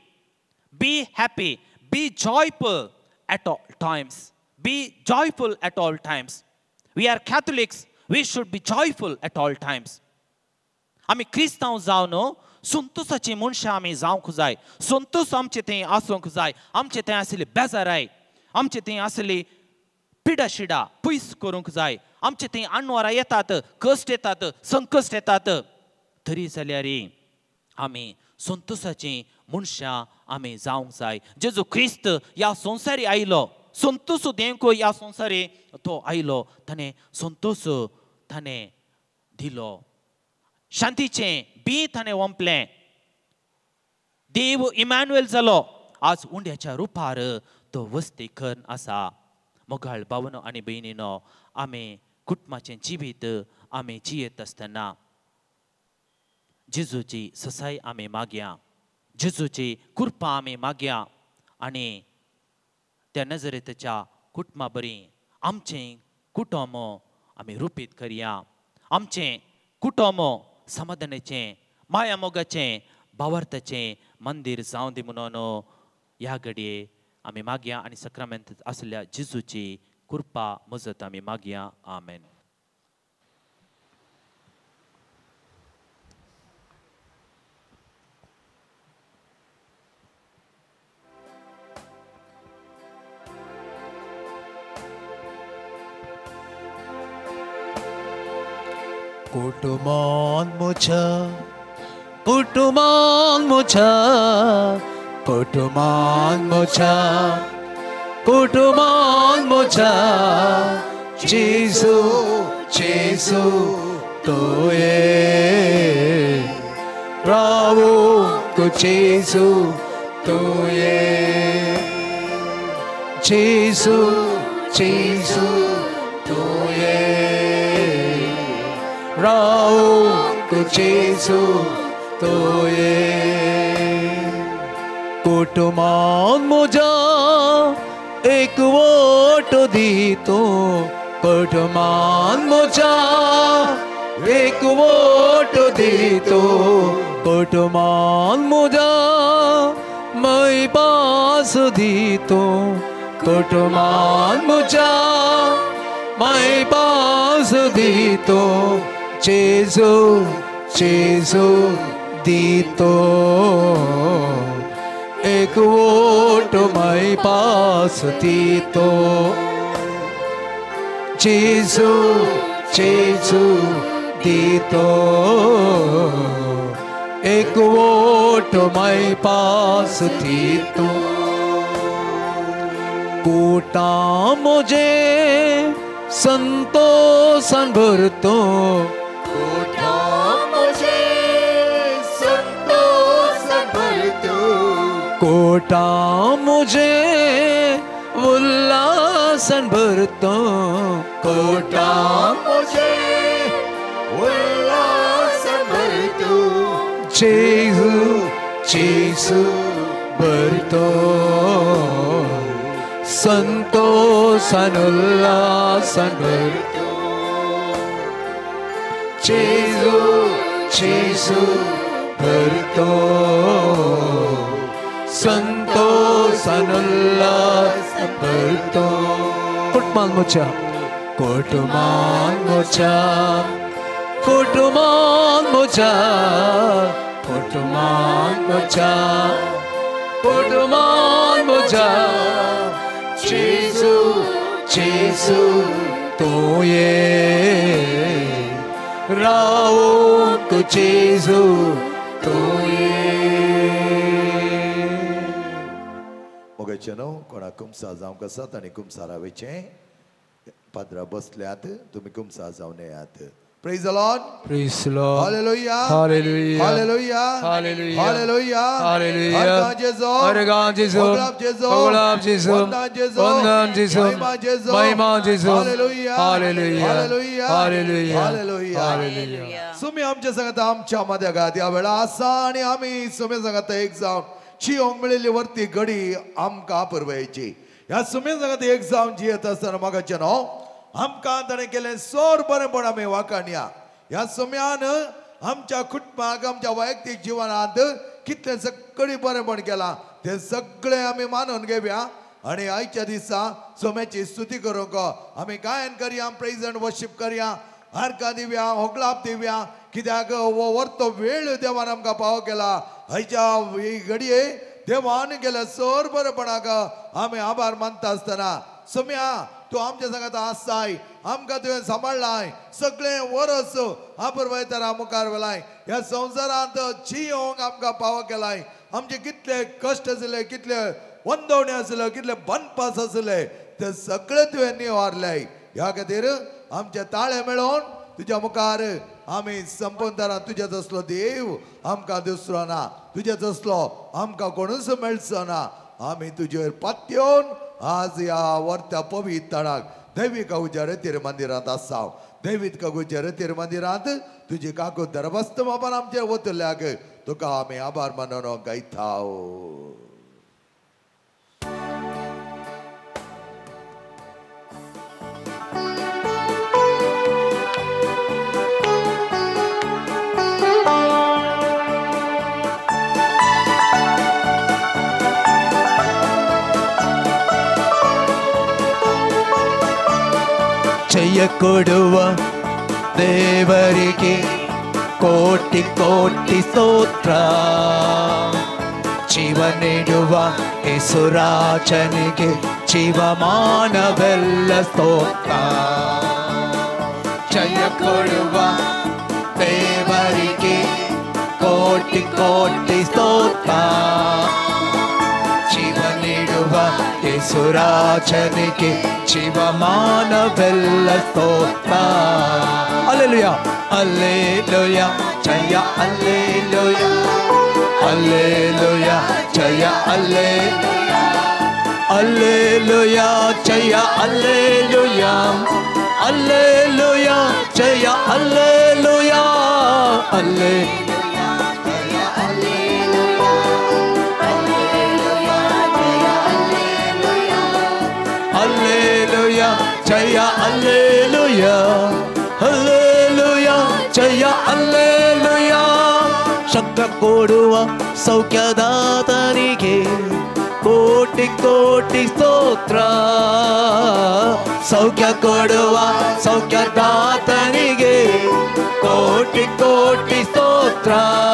Speaker 4: be joyful at all times. Be joyful at all times. We are Catholics. We should be joyful at all times. आमी क्रिस्तांव जावन संतोषाची मनशां आमी जावंक जाय. संतोष आमचे थंय आसूंक जाय. आमचे थंय आसली बेजाराय, आमचे थंय आसली पिडा शिडा पयस करूंक जाय. आमचे थंय आनवरां येतात, कश्ट येतात, संकश्ट येतात, तरी जाल्यार आमी संतोषाची मनशां आमी जावंक जाय. जेजू ख्रिस्त ह्या संवसारी आयलो, संतोष दिवंक ह्या संवसारी तो आयलो. ताणें संतोष ताणें दिलो. शांतीचें बी ताणें ओंपलें. देव इमॅन्युएल जालो. आज उंड्याच्या रुपार तो वस्ती करून आसा. मोगाळ भावनो आनी भयणीनो, आमी कुटुंबाचें जिवीत आमी जियेत आसतना जेजूची ससाय आमी मागया, जेजूची कृपा आमी मागया. आनी त्या नजरेच्या कुटुंबा बरी, आमचें कुटुंब आमी रुपीत करया. आमचें कुटुंब समाधानाचें माया मोगाचें भावार्थाचें मंदिर जावं दी म्हणून ह्या घडये आमी मागया आनी सक्रामेंत आसल्या जेजूची कृपा मजत आमी मागया. आमेन.
Speaker 3: कुटुंबान मुझा कुटुंबान मुझा कुटुंबान मुझा कुटुंबान मुझा जेसू जेसू तो ये रावो को जेसू तो ये जेसू जेसू तो ये राओ को जेसू तो ये कुटुंबान मुझा एक वोट दी तो कुटुंबान मुझा एक वोट दी तो कुटुंबान मुझा मैं पास दी तो कुटुंबान मुझा मैं पास दी तो जेसू जेसू दी तो एक वोट मैं पास दी तो जेसू जेसू दी तो एक वोट मैं पास थी तो कोटा मुझे संतोष भरतो कोटा मुझे संतोष भरतो कोटा मुझे उल्लास भरतो कोटा मुझे उल्लास भरतो जेसू जेसू भरतो संतोषन उल्लासन भरतो जेसू जेसू भरतो संतोषन उल्लासन भरतो कुटुंबान मुझा कुटुंबान मुझा कुटुंबान मुझा कुटुंबान मुझा कुटुंबान मुझा जेसू जेसू तो ये राओ को जेसू तो ये
Speaker 6: मोगाचेनो कोणा कुमसा जावं कसत आनी कुमसारा वेचे पाद्रा बसल्यात तुम्ही कुमसा जावन येयात. Praise the Lord.
Speaker 3: Praise the Lord.
Speaker 6: Hallelujah.
Speaker 3: Hallelujah.
Speaker 6: Hallelujah.
Speaker 3: Hallelujah.
Speaker 6: Hallelujah.
Speaker 3: Hallelujah.
Speaker 6: Hargan Jesu.
Speaker 3: Hargan Jesu.
Speaker 6: Oglap Jesu.
Speaker 3: Oglap Jesu.
Speaker 6: Vandan Jesu.
Speaker 3: Vandan Jesu.
Speaker 6: Mahima Jesu.
Speaker 3: Mahima Jesu.
Speaker 6: Hallelujah.
Speaker 3: Hallelujah.
Speaker 6: Hallelujah.
Speaker 3: Hallelujah.
Speaker 6: Hallelujah.
Speaker 3: Hallelujah.
Speaker 6: तुम्ही आमच्या संगत आमच्या मध्ये गात या वेळा आसा आणि आम्ही सुमे संगत एक जाऊन चियोंग मिळेली वरती घडी आमका पुरवायची. या सुमे संगत एक जाऊन जियत असताना मगाच्या नो आमकां ताणें केलें सोर बरेंपण आमी वाखाणया. ह्या सोम्यान आमच्या कुटुंबाक आमच्या वैयक्तीक जिवनांत कितलें सगळी बरेंपण केलां तें सगळें आमी मानून घेवया आनी आयच्या दिसा सोम्याची स्तुती करूंक आमी गायन करया, प्रेज एंड वर्शीप करया, आर्कां दिवया, होगलाप दिवया. कित्याक हो वर्तो वेळ देवान आमकां पावो केला. आयच्या घडये देवान केल्या सोर बरेपणाक आमी आभार मानता आसतना सोम्या तू आमच्या संगत आसाय, आमकां तुवें सांबाळलाय, सगळें वरस आपुरवायताना मुखार व्हेलाय. ह्या संवसारांत जियोंक आमकां पावो केलाय. आमचे कितले कश्ट आसले, कितले वंदवणे आसले, कितले बनपास आसले ते सगळे तुवें निवारले. ह्या खातीर आमचे ताळे मेळोवन तुज्या मुखार आमी संपवताना तुज्या तसलो देव आमकां दुसरो ना, तुज्या तसलो आमकां कोणूच मेळचो ना. आमी तुजेर पातयेवन आज या वर्त्या पवित्राक दैविक उजेर मंदिरांत आसाव. दैविक उजेर मंदिरांत तुजी काकू दरबस्त बाबान आमचेर वतल्याक तुका आमी आभार मानून गायताव.
Speaker 3: ಜಯ ಕೊಡುವ ದೇವರಿಗೆ ಕೋಟಿ ಕೋಟಿ ಸ್ತೋತ್ರ. ಜೀವ ನೀಡುವ ಯೇಸುರಾಜನಿಗೆ ಜೀವಮಾನವೆಲ್ಲ ಸ್ತೋತ್ರ. ಜಯ ಕೊಡುವ ದೇವರಿಗೆ ಕೋಟಿ ಕೋಟಿ ಸ್ತೋತ್ರ. ಜೀವ ನೀಡುವ ಯೇಸುರಾಜನಿಗೆ ಜೀವಮಾನವೆಲ್ಲ ಸ್ತೋತ್ರ. ಹಲ್ಲೆಲೂಯ ಹಲ್ಲೆಲೂಯ ಜಯ ಹಲ್ಲೆಲೂಯ ಹಲ್ಲೆಲೂಯ ಜಯ ಹಲ್ಲೆಲೂಯ ಹಲ್ಲೆಲೂಯ ಜಯ ಹಲ್ಲೆಲೂಯ ಹಲ್ಲೆಲೂಯ ಜಯ ಹಲ್ಲೆಲೂಯ ಹಲ್ಲೆಲೂಯ ಜಯ ಹಲ್ಲೆಲೂಯ ಹಲ್ಲೆಲೂಯ ಜಯ ಹಲ್ಲೆಲೂಯ ಹಲ್ಲೆಲೂಯ ಜಯ ಹಲ್ಲೆಲೂಯ ಹಲ್ಲೆಲೂಯ ಜಯ ಹಲ್ಲೆಲೂಯ. ಶಕ್ತಿ ಕೊಡುವ ಸೌಖ್ಯದಾತನಿಗೆ ಕೋಟಿ ಕೋಟಿ ಸ್ತೋತ್ರ. ಸೌಖ್ಯ ಕೊಡುವ ಸೌಖ್ಯದಾತನಿಗೆ ಕೋಟಿ ಕೋಟಿ ಸ್ತೋತ್ರ.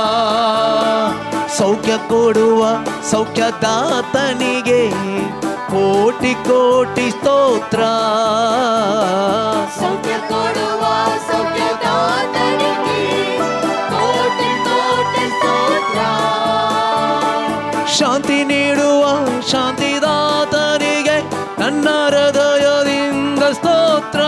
Speaker 3: ಸೌಖ್ಯ ಕೊಡುವ ಸೌಖ್ಯದಾತನಿಗೆ ಕೋಟಿ ಕೋಟಿ ಸ್ತೋತ್ರ.
Speaker 1: ಸೌಖ್ಯ ಕೊಡುವ ಸೌಖ್ಯದಾತನಿಗೆ ಕೋಟಿ ಕೋಟಿ ಸ್ತೋತ್ರ.
Speaker 3: ಶಾಂತಿ ನೀಡುವ ಶಾಂತಿದಾತನಿಗೆ ನನ್ನ ಹೃದಯದಿಂದ ಸ್ತೋತ್ರ.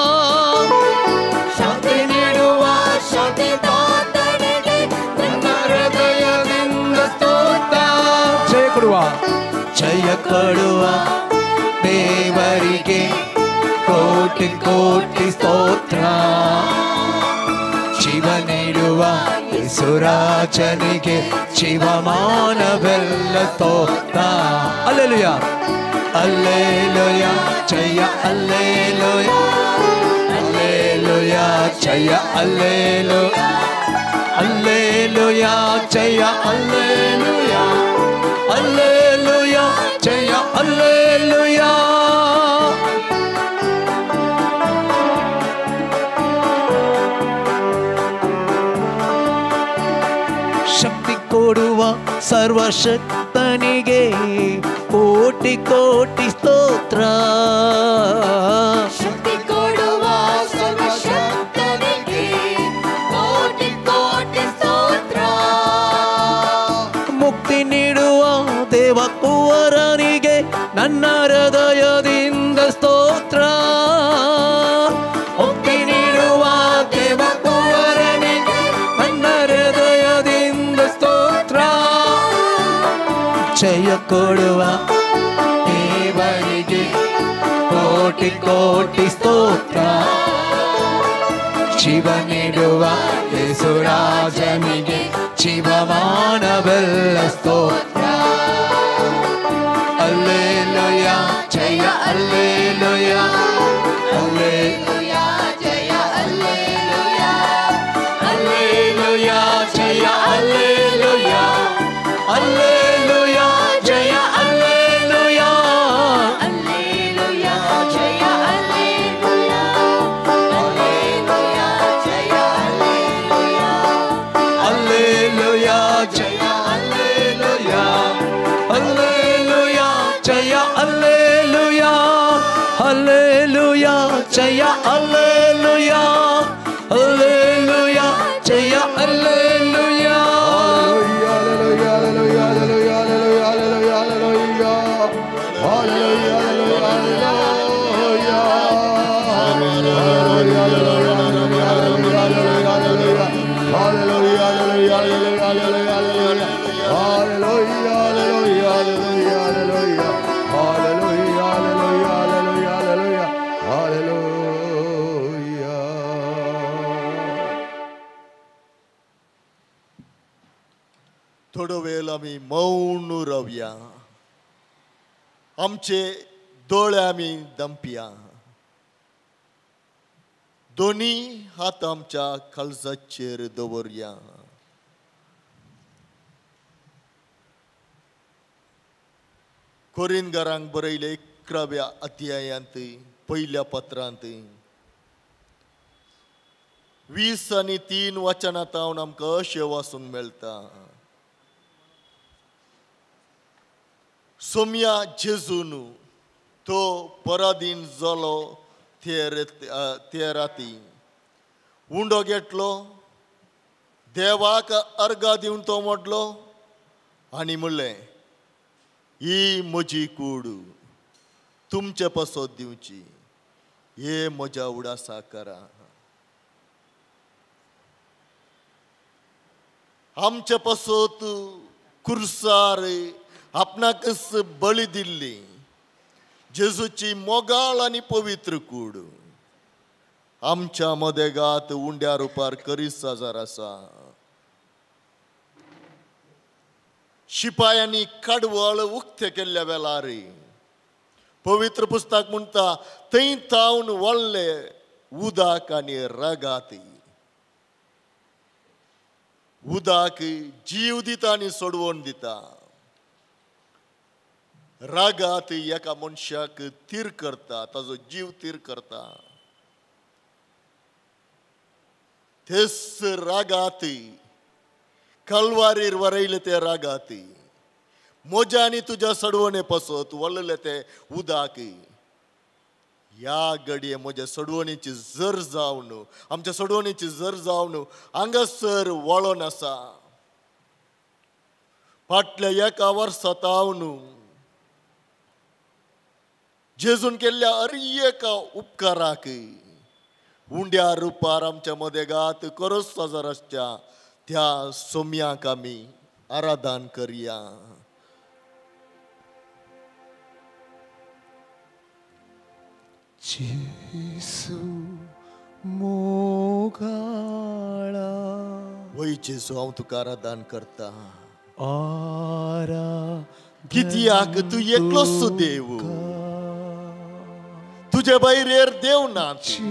Speaker 3: ಶಾಂತಿ ನೀಡುವ
Speaker 1: ಶಾಂತಿದಾತನಿಗೆ
Speaker 3: ನನ್ನ ಹೃದಯದಿಂದ ಸ್ತೋತ್ರ. ಜಯ ಕೊಡುವ ಜಯ ಕೊಡುವ ದೇವರಿಗೆ ಕೋಟಿ ಕೋಟಿ ಸ್ತೋತ್ರ. ಜೀವ ನೀಡುವ ಯೇಸುರಾಜನಿಗೆ ಜೀವಮಾನವೆಲ್ಲ ಸ್ತೋತ್ರ. ಹಲ್ಲೆಲೂಯ ಹಲ್ಲೆಲೂಯ ಜಯ ಹಲ್ಲೆಲೂಯ ಹಲ್ಲೆಲೂಯ ಜಯ ಹಲ್ಲೆಲೂಯ ಹಲ್ಲೆಲೂಯ ಜಯ ಹಲ್ಲೆಲೂಯ ಹಲ್ಲೆಲೂಯ ಜಯ ಹಲ್ಲೆಲೂಯ. ಶಕ್ತಿ ಕೊಡುವ ಸರ್ವಶಕ್ತನಿಗೆ ಕೋಟಿ ಕೋಟಿ ಸ್ತೋತ್ರ.
Speaker 1: ಶಕ್ತಿ ಕೊಡುವ ಸರ್ವಶಕ್ತನಿಗೆ ಕೋಟಿ ಕೋಟಿ ಸ್ತೋತ್ರ.
Speaker 3: ಮುಕ್ತಿ ನೀಡುವ ದೇವ ಕುವರನಿಗೆ ನನ್ನ ಹೃದಯದಿಂದ ಸ್ತೋತ್ರ. ಮುಕ್ತಿ ನೀಡುವ ದೇವ ಕುವರನಿಗೆ ನನ್ನ ಹೃದಯದಿಂದ ಸ್ತೋತ್ರ. ಜಯ ಕೊಡುವ ದೇವರಿಗೆ ಕೋಟಿ ಕೋಟಿ ಸ್ತೋತ್ರ. ಜೀವ ನೀಡುವ ಯೇಸುರಾಜನಿಗೆ ಜೀವಮಾನವೆಲ್ಲ ಸ್ತೋತ್ರ. ಹಲ್ಲೆಲೂಯ ಜಯ ಹಲ್ಲೆಲೂಯ ಹಲ್ಲೆಲೂಯ
Speaker 1: ಜಯ ಹಲ್ಲೆಲೂಯ
Speaker 3: ಹಲ್ಲೆಲೂಯ ಜಯ ಹಲ್ಲೆಲೂಯ ಹಲ್ಲೆಲೂಯ ಜಯ ಹಲ್ಲೆಲೂಯ
Speaker 1: ಹಲ್ಲೆಲೂಯ ಜಯ ಹಲ್ಲೆಲೂಯ ಹಲ್ಲೆಲೂಯ ಜಯ ಹಲ್ಲೆಲೂಯ
Speaker 3: ಹಲ್ಲೆಲೂಯ ಜಯ ಹಲ್ಲೆಲೂಯ ಹಲ್ಲೆಲೂಯ ಜಯ ಹಲ್ಲೆಲೂಯ ಹಲ್ಲೆಲೂಯ ಜಯ ಹಲ್ಲೆಲೂಯ ಹಲ್ಲೆಲೂಯ ಜಯ ಹಲ್ಲೆಲೂಯ.
Speaker 7: थोडं वेळ आम्ही मौन राहूया. आमचे दोळे आम्ही दंपया. दोन्ही हात आमच्या काळजाचेर दवरया. कोरिंदकारांक बरयले 11व्या अध्यायांत पहिल्या पत्रांत 20 आणि 3 वचनात हांव आमकां अशें वाचूंक मेळटा. सोम्या जेजून तो पराधीन जालो ते राती उंडो घेतलो, देवाक अर्घा दिवन तो मोडलो आनी म्हणलें, ही म्हजी कूड तुमचे पसत दिवची, हे म्हज्या उडासा करा. आमचे पसत कुर्सार आपणाकच बळी दिल्ली जेजूची मोगाळ आनी पवित्र कूड आमच्या मदेगात उंड्या रुपार करीस हजार आसा. शिपायांनी कडवळ उक्ते केल्ल्या वेळार पवित्र पुस्तक म्हणटा, थंय थावन वळले उदक आनी रगात. उदक जीव दिता आनी सोडवण दिता. रागात एका मनशाक तीर करता, ताजो जीव तीर करता. तेच रागात कल्वारीर वरयले ते रागात म्हज्या आनी तुज्या सडवणे पसत वळले ते उदक. ह्या घडये म्हज्या सडवणीची जर जावन, आमच्या सडवणीची जर जावन हांगासर वळोन आसा. फाटल्या एका वर्सात हांव जेजून केल्ल्या एका उपकाराक उंड्या रुपार आमच्या मदेगात करोस हजाराच्या त्या सोम्याक आमी आराधन करया.
Speaker 3: जेसू मोगाळा,
Speaker 7: वय जेजू हांव तुका आराधन करता.
Speaker 3: कित्याक
Speaker 7: तू एकलोच देव, तुझे भायर देव ना.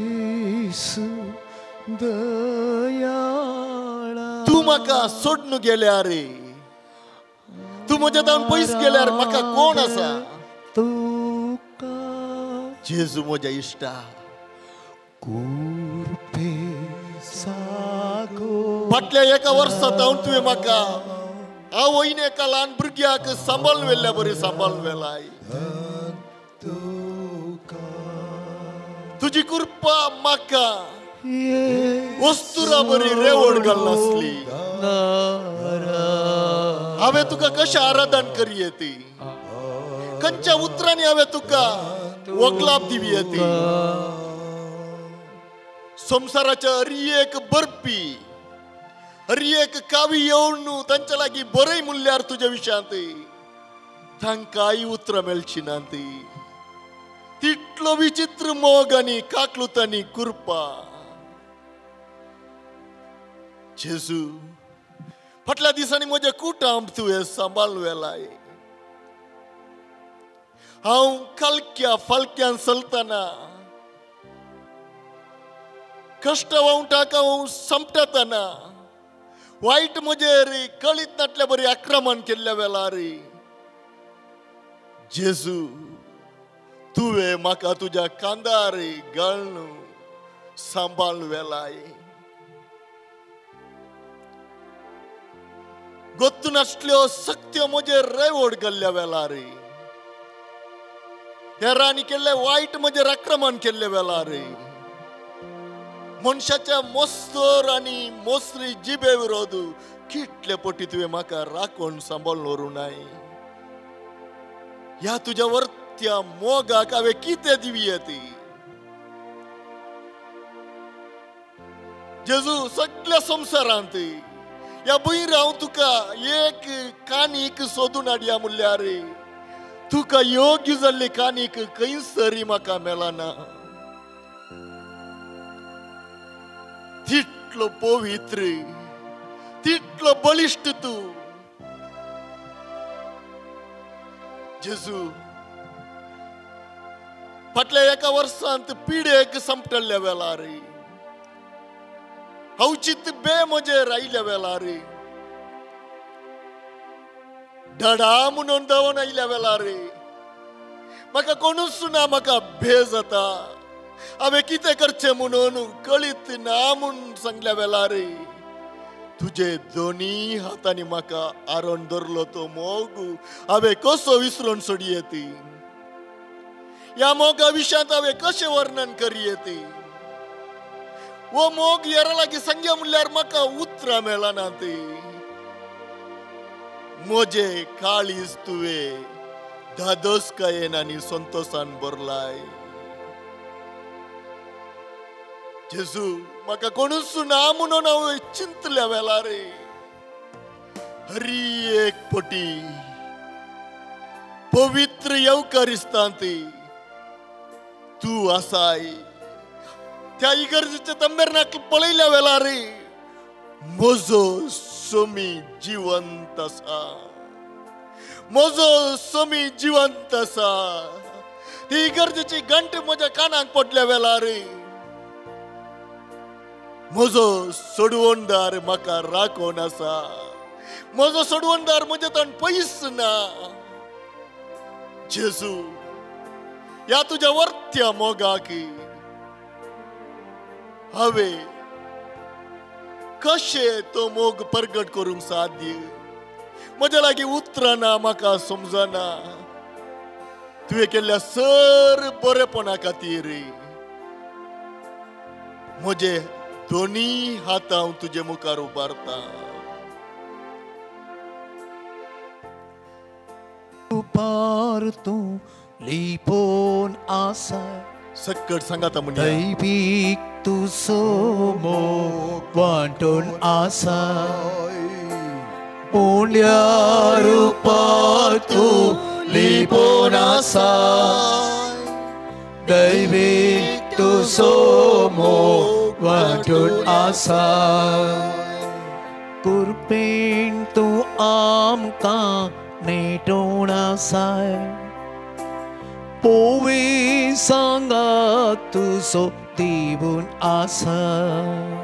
Speaker 7: तू म्हाका सोडून गेल्यार, तू म्हज्या दावन पयस गेल्यार म्हाका कोण आसा. जेजू म्हज्या इश्टा, फाटल्या एका वर्सात हांव तुवें म्हाका हांव वयन एका ल्हान भुरग्याक सांबाळून व्हेल्ल्या बरी सांबाळून व्हेलाय. तुजी कृपा म्हाका वस्तुरा बरी रेवड घालनासली. हांवें तुका कशें आराधन करी येती, खंयच्या उतरांनी हांवें तुका वगलाप दिवी येती. संसाराच्या हर बरपी हर कावी येवन तांच्या लागीं बरय म्हणल्यार तुज्या विशयांत तांकांय उतरां मेळची नात. तितलो विचित्र मोग आनी काकलूत आनी कृपा. जेजू, फाटल्या दिसांनी म्हजें कुटुंब तुवें सांबाळून व्हेलाय. हांव कलक्या फालक्यान चलतना, कश्ट वावटाक हांव संपटतना, वायट म्हजेर कळीत नाटल्या बरी आक्रमण केल्ल्या वेळार जेजू तुवें म्हाका तुज्या कांदार घालून सांबाळून व्हेलाय. गोत्तू नासल्यो सक्त्यो म्हजेर रेवड घाल्ल्या वेळार, हेरांनी केल्ले वायट म्हजेर आक्रमण केल्ले वेळार, मनशाच्या मोस्तोर आनी मोसरी जिबे विरोध कितले पटी तुवें म्हाका राखून सांबाळून व्हरूनाय. ह्या तुज्या वर्त्या मोगाक हांवें कितें दिवी येती. जेजू, सगळ्या संवसारांत ह्या भुंयेर हांव तुका एक कानीक सोदून हाडया म्हणल्यार तुका योग्य जाल्ली कानीक खंयसरी म्हाका मेळना. तितलो पवित्र, तितलो बलिश्ट तू. जेजू, फाटल्या एका वर्सांत पिडेक संपटल्ल्या वेळार, अवचित बे म्हजेर आयिल्ल्या वेळार, धडा म्हणून धांवन आयिल्ल्या वेळार म्हाका कोणूच ना म्हाका भे जाता. हांवें कितें करचें म्हणून कळीत ना म्हूण सांगल्या वेळार तुझे दोनी हातांनी म्हाका आरोन धरलो तो मोग हांवें कसो विसरून सोडयेत. ह्या मोगा विशयांत हांवें कशें वर्णन करयेत. वो मोग यारा लागीं सांगया म्हणल्यार म्हाका उतरां मेळनात. म्हजे काळीज तुवें धादोसकायेन आनी संतोषान भरलाय. जेजू म्हाका कोणूच ना म्हणून हांव चिंतल्या वेळार हरी एक पटी पवित्र येवकारिस्तांत तू आसाय. त्या इगर्जेच्या तंबेरनाक पळयल्या वेळार म्हजो सोमी जिवंत आसा. म्हजो सोमी जिवंत आसा. ती इगर्जेची घंट म्हज्या कानाक पडल्या वेळार म्हजो सोडवणदार म्हाका राखोन आसा. म्हजो सोडवणदार म्हजे तोंड पयस ना. जेजू ह्या तुज्या वर्त्या मोगाक हांवें कशें तो मोग प्रगट करूंक साध्य. म्हज्या लागीं उतरां ना म्हाका समजना. तुवें केल्ल्या सर बरेपणा खातीर म्हजे दोनी हात हांव तुजे मुखार उबारता.
Speaker 3: पार तू लिपोन आसाय.
Speaker 7: सक्कट सांगाता म्हणजे
Speaker 3: दैवीक तू सोमोग वांटून आसाय. पुण्या रूपार तू लिपोन आसाय. दैवीक तू सोमोग वांटून आसाय. कुरपेन तू आमकां नेटोन आसाय. पोवी सांगात तुजो दिवून आसाय.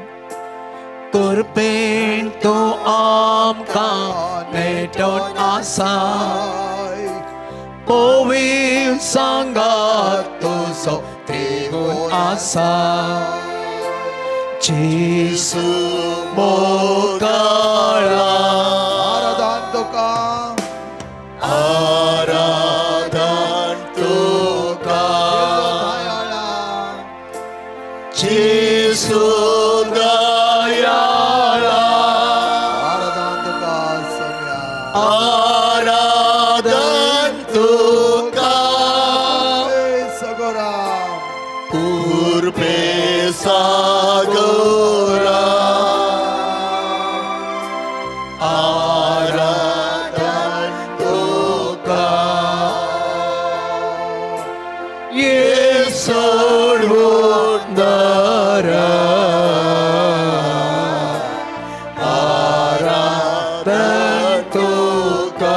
Speaker 3: कुरपेन तू आमकां नेटोन आसाय. पोवी सांगात तुजो दिवून आसाय. जेसू मोगाळा
Speaker 6: आराधन तुका
Speaker 7: आराधन तुका
Speaker 3: जेसू दयाळा.
Speaker 6: आराधन तुका सम्या
Speaker 3: आराधन तुका
Speaker 6: सगोरा
Speaker 7: कुरपे सागोरा
Speaker 3: आराधन तुका. ये सोडवून दरा आराधन तुका.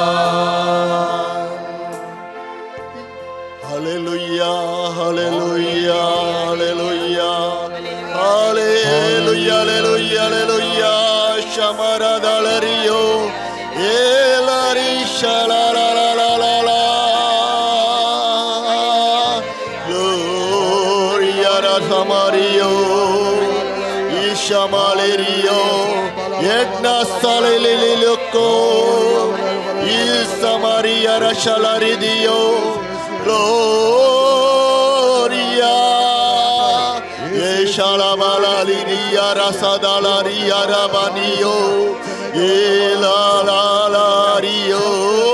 Speaker 7: हालेलुया हालेलुया हालेलुया हालेलुया हालेलुया हालेलुया शमरा दलरियो एलारी शलाला ला ला ला ला gloria ra mario ishamalerio yedna saleliloko isamaria ra shalaridio gloria Shalabalalia Rasadalaria Rabanio Elalalario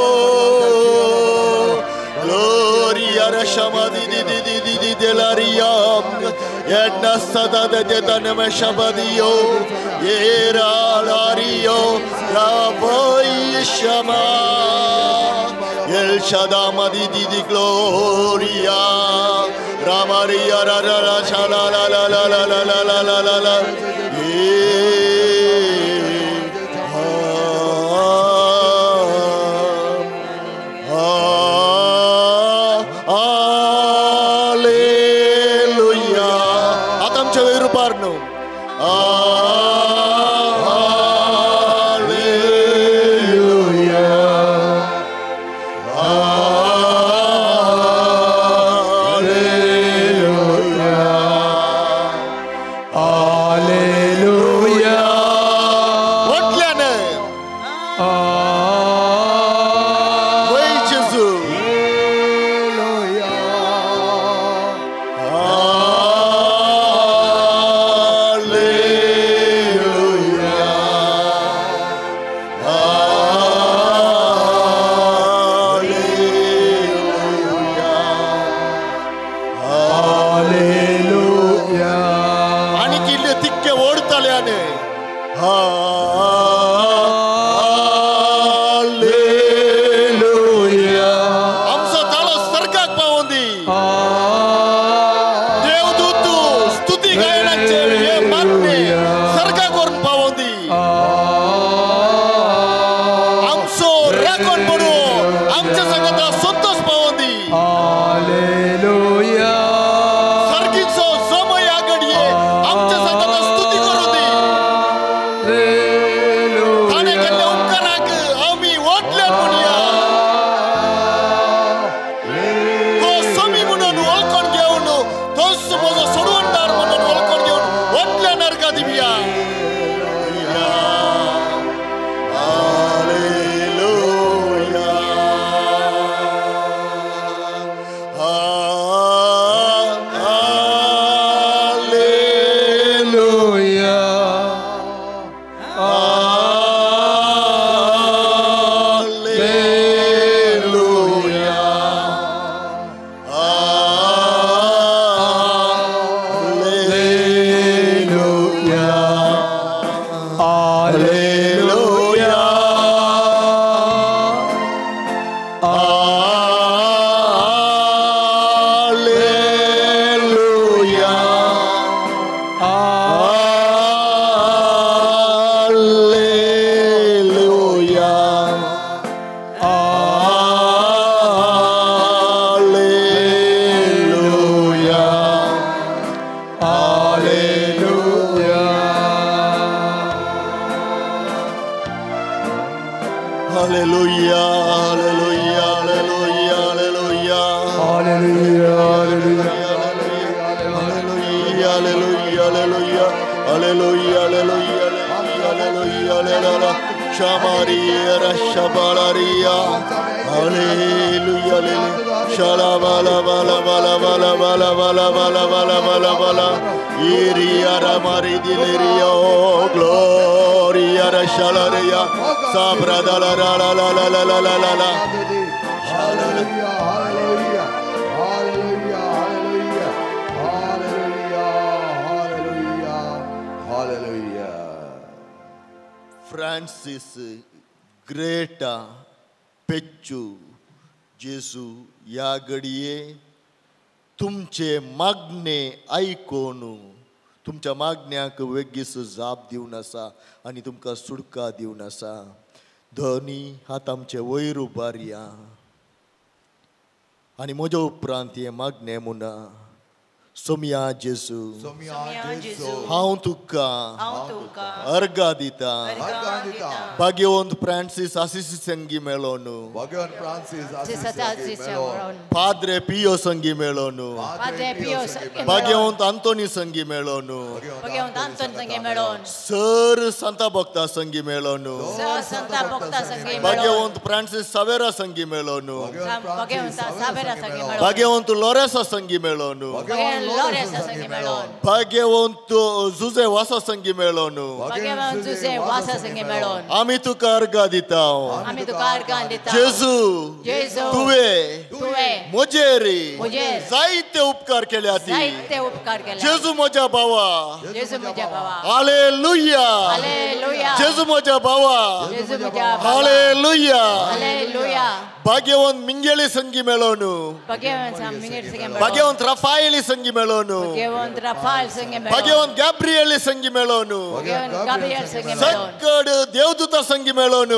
Speaker 7: Gloria Rashamadi di delaria Yedna Sada de Detanema Shabadio Yeralario Raboy Shama El Shadama di Gloria Ramaria ra ra ra sha la la la la la la la la la la la Alleluia. Atam ceweru parno. Alleluia.
Speaker 3: Hallelujah.
Speaker 7: Whatल्याne? Why Jesus? Francis, Greta, Pechu, जेसू या घडये तुमचे मागणे ऐकोनू तुमच्या मागण्याक वेगीस जाप दिवन आसा आनी तुमकां सुटका दिवन आसा. धनी हात आमचे वयर उबारया आनी म्हज्या उपरांत हे मागणे म्हणा. सोम्या जेसू हांव तुका अर्घा दिता. भाग्यवंत फ्रांसीस आसिसी संगी मेळोन पाद्रे पियो संगी मेळोन भाग्यवंत आंतोनी संगी मेळोन सर संता भक्ता संगी मेळोन भाग्यवंत फ्रांसीस सावेरा संगी मेळोन भाग्यवंत लोरेसा संगी मेळोन भाग्यवंत जुजे वासा संगी मेळोन आमी तुका अर्घा दिता. जेजू तुवें म्हजेर जायते उपकार केल्या. जेजू म्हज्या भावा हालेलुया. जेजू म्हज्या भावा हालेलुया. भाग्यवंत मिंगेली संगी मेळोन भाग्यवंत राफाएली संगी मेळोन भाग्यवंत गॅब्रिएली संगी मेळोन सकड देवदूता संगी मेळोन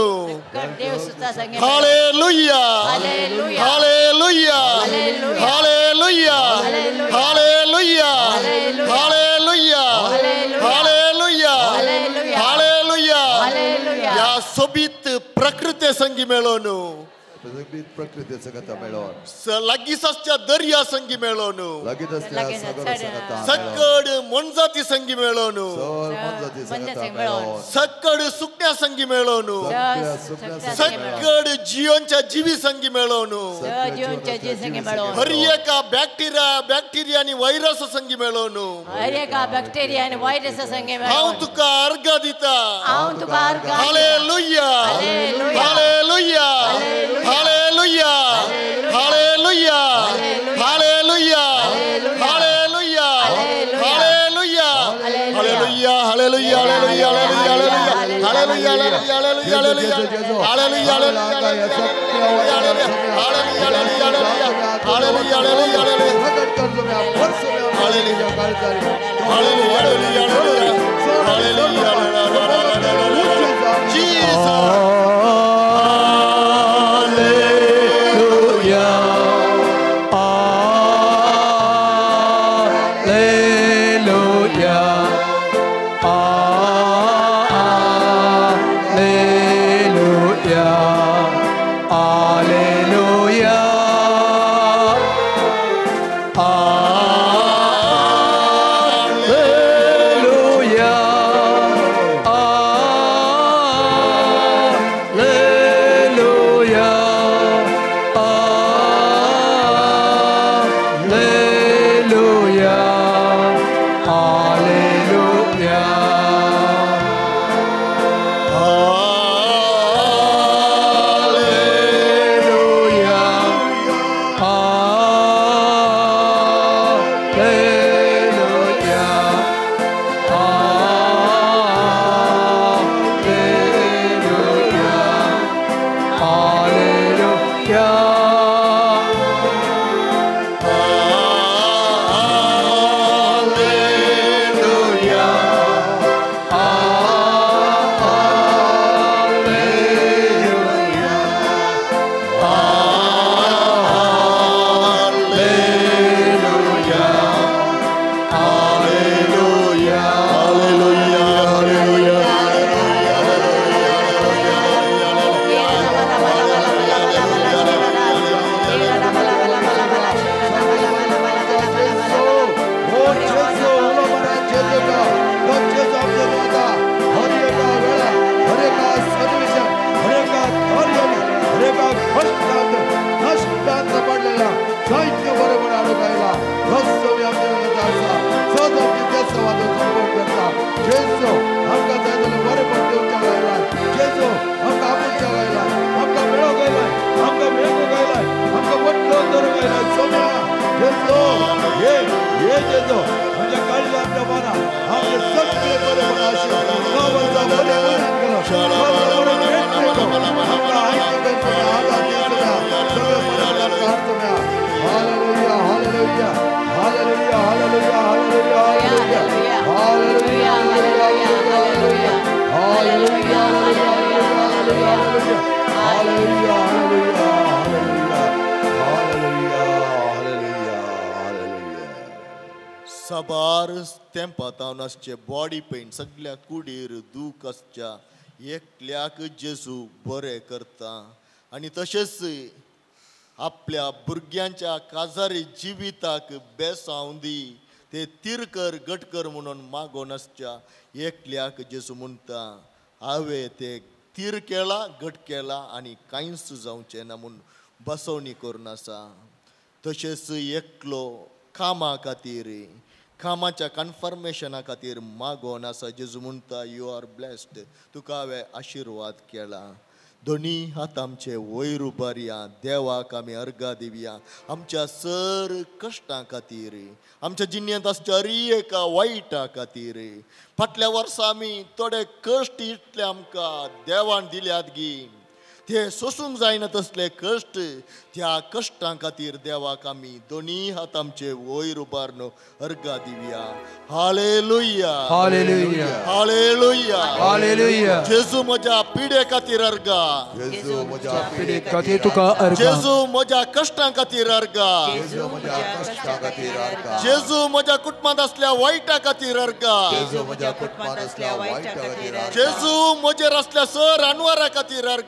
Speaker 7: हालेलुया हालेलुया हालेलुया हालेलुया हालेलुया हालेलुया हालेलुया. या सोबीत प्रकृती संगी मेळोन
Speaker 6: प्रकृती संगता मेळोन
Speaker 7: लागीं आसच्या दर्या संगी मेळोन
Speaker 6: लागीं असल्या सगळ संगता
Speaker 7: सकड मोनजाती संगी मेळोन
Speaker 6: मनजाती संगता मेळोन
Speaker 7: सकड सुकण्या संगी मेळोन सकड जियोनच्या जीवी संगी मेळोन हर एका बॅक्टेरिया आणि व्हायरस संगी मेळोन
Speaker 5: बॅक्टेरिया आणि व्हायरस संगे
Speaker 7: हांव तुका अर्घ दिता
Speaker 5: हांव तुका अर्घ
Speaker 7: हालेलुया हालेलुया हालेलुया हालेलुया हालेलुया हालेलुया हालेलुया हालेलुया हालेलुया हालेलुया सबार तेंपातावनासचे बॉडी पेन सगळ्या कुडीर दूख आसच्या एकल्याक जेजू बरें करता आणि तशेंच आपल्या भुरग्यांच्या काजारी जिविताक बेसावंदी ते तिरकर गटकर म्हणून मागोन आसच्या एकल्याक जेजू म्हणटा हांवें ते तीर केला गट केला आणि कांयच जावचें ना म्हूण बसवणी करून आसा तशेंच एकलो कामा खातीर कामाच्या कन्फर्मेशना खातीर मागोन आसा जेजू म्हणटा यू आर ब्लेस्ड तुका हांवें आशिर्वाद केला दोनी हात आमचे वयर उबारया देवाक आमी अर्घा दिवया आमच्या सर कश्टां खातीर आमच्या जिणेंत आसच्या एका वायटा खातीर फाटल्या वर्सा आमी थोडे कश्ट इतले आमकां देवान दिल्यात गी ते सोसूंक जायना तसले कश्ट त्या कश्टां खातीर देवाक आमी दोनी हात आमचे वयर उबारून अर्घा दिवया हालेलुया
Speaker 3: हालेलुया
Speaker 7: हालेलुया
Speaker 3: हालेलुया
Speaker 7: जेजू म्हज्या पिडे खातीर अर्घा
Speaker 6: जेजू म्हज्या
Speaker 3: पिढे खातीर तुका अर्घ
Speaker 7: जेजू म्हज्या कश्टां खातीर अर्घा
Speaker 6: जेजू म्हज्या कश्टां खातीर अर्घा
Speaker 7: जेजू म्हज्या कुटुंबांत असल्या वायटा खातीर अर्घा
Speaker 6: जेजू म्हज्या कुटुंबांत असल्या वायटा खातीर अर्घा
Speaker 7: जेजू म्हजेर असल्या सर अनवरा खातीर अर्घा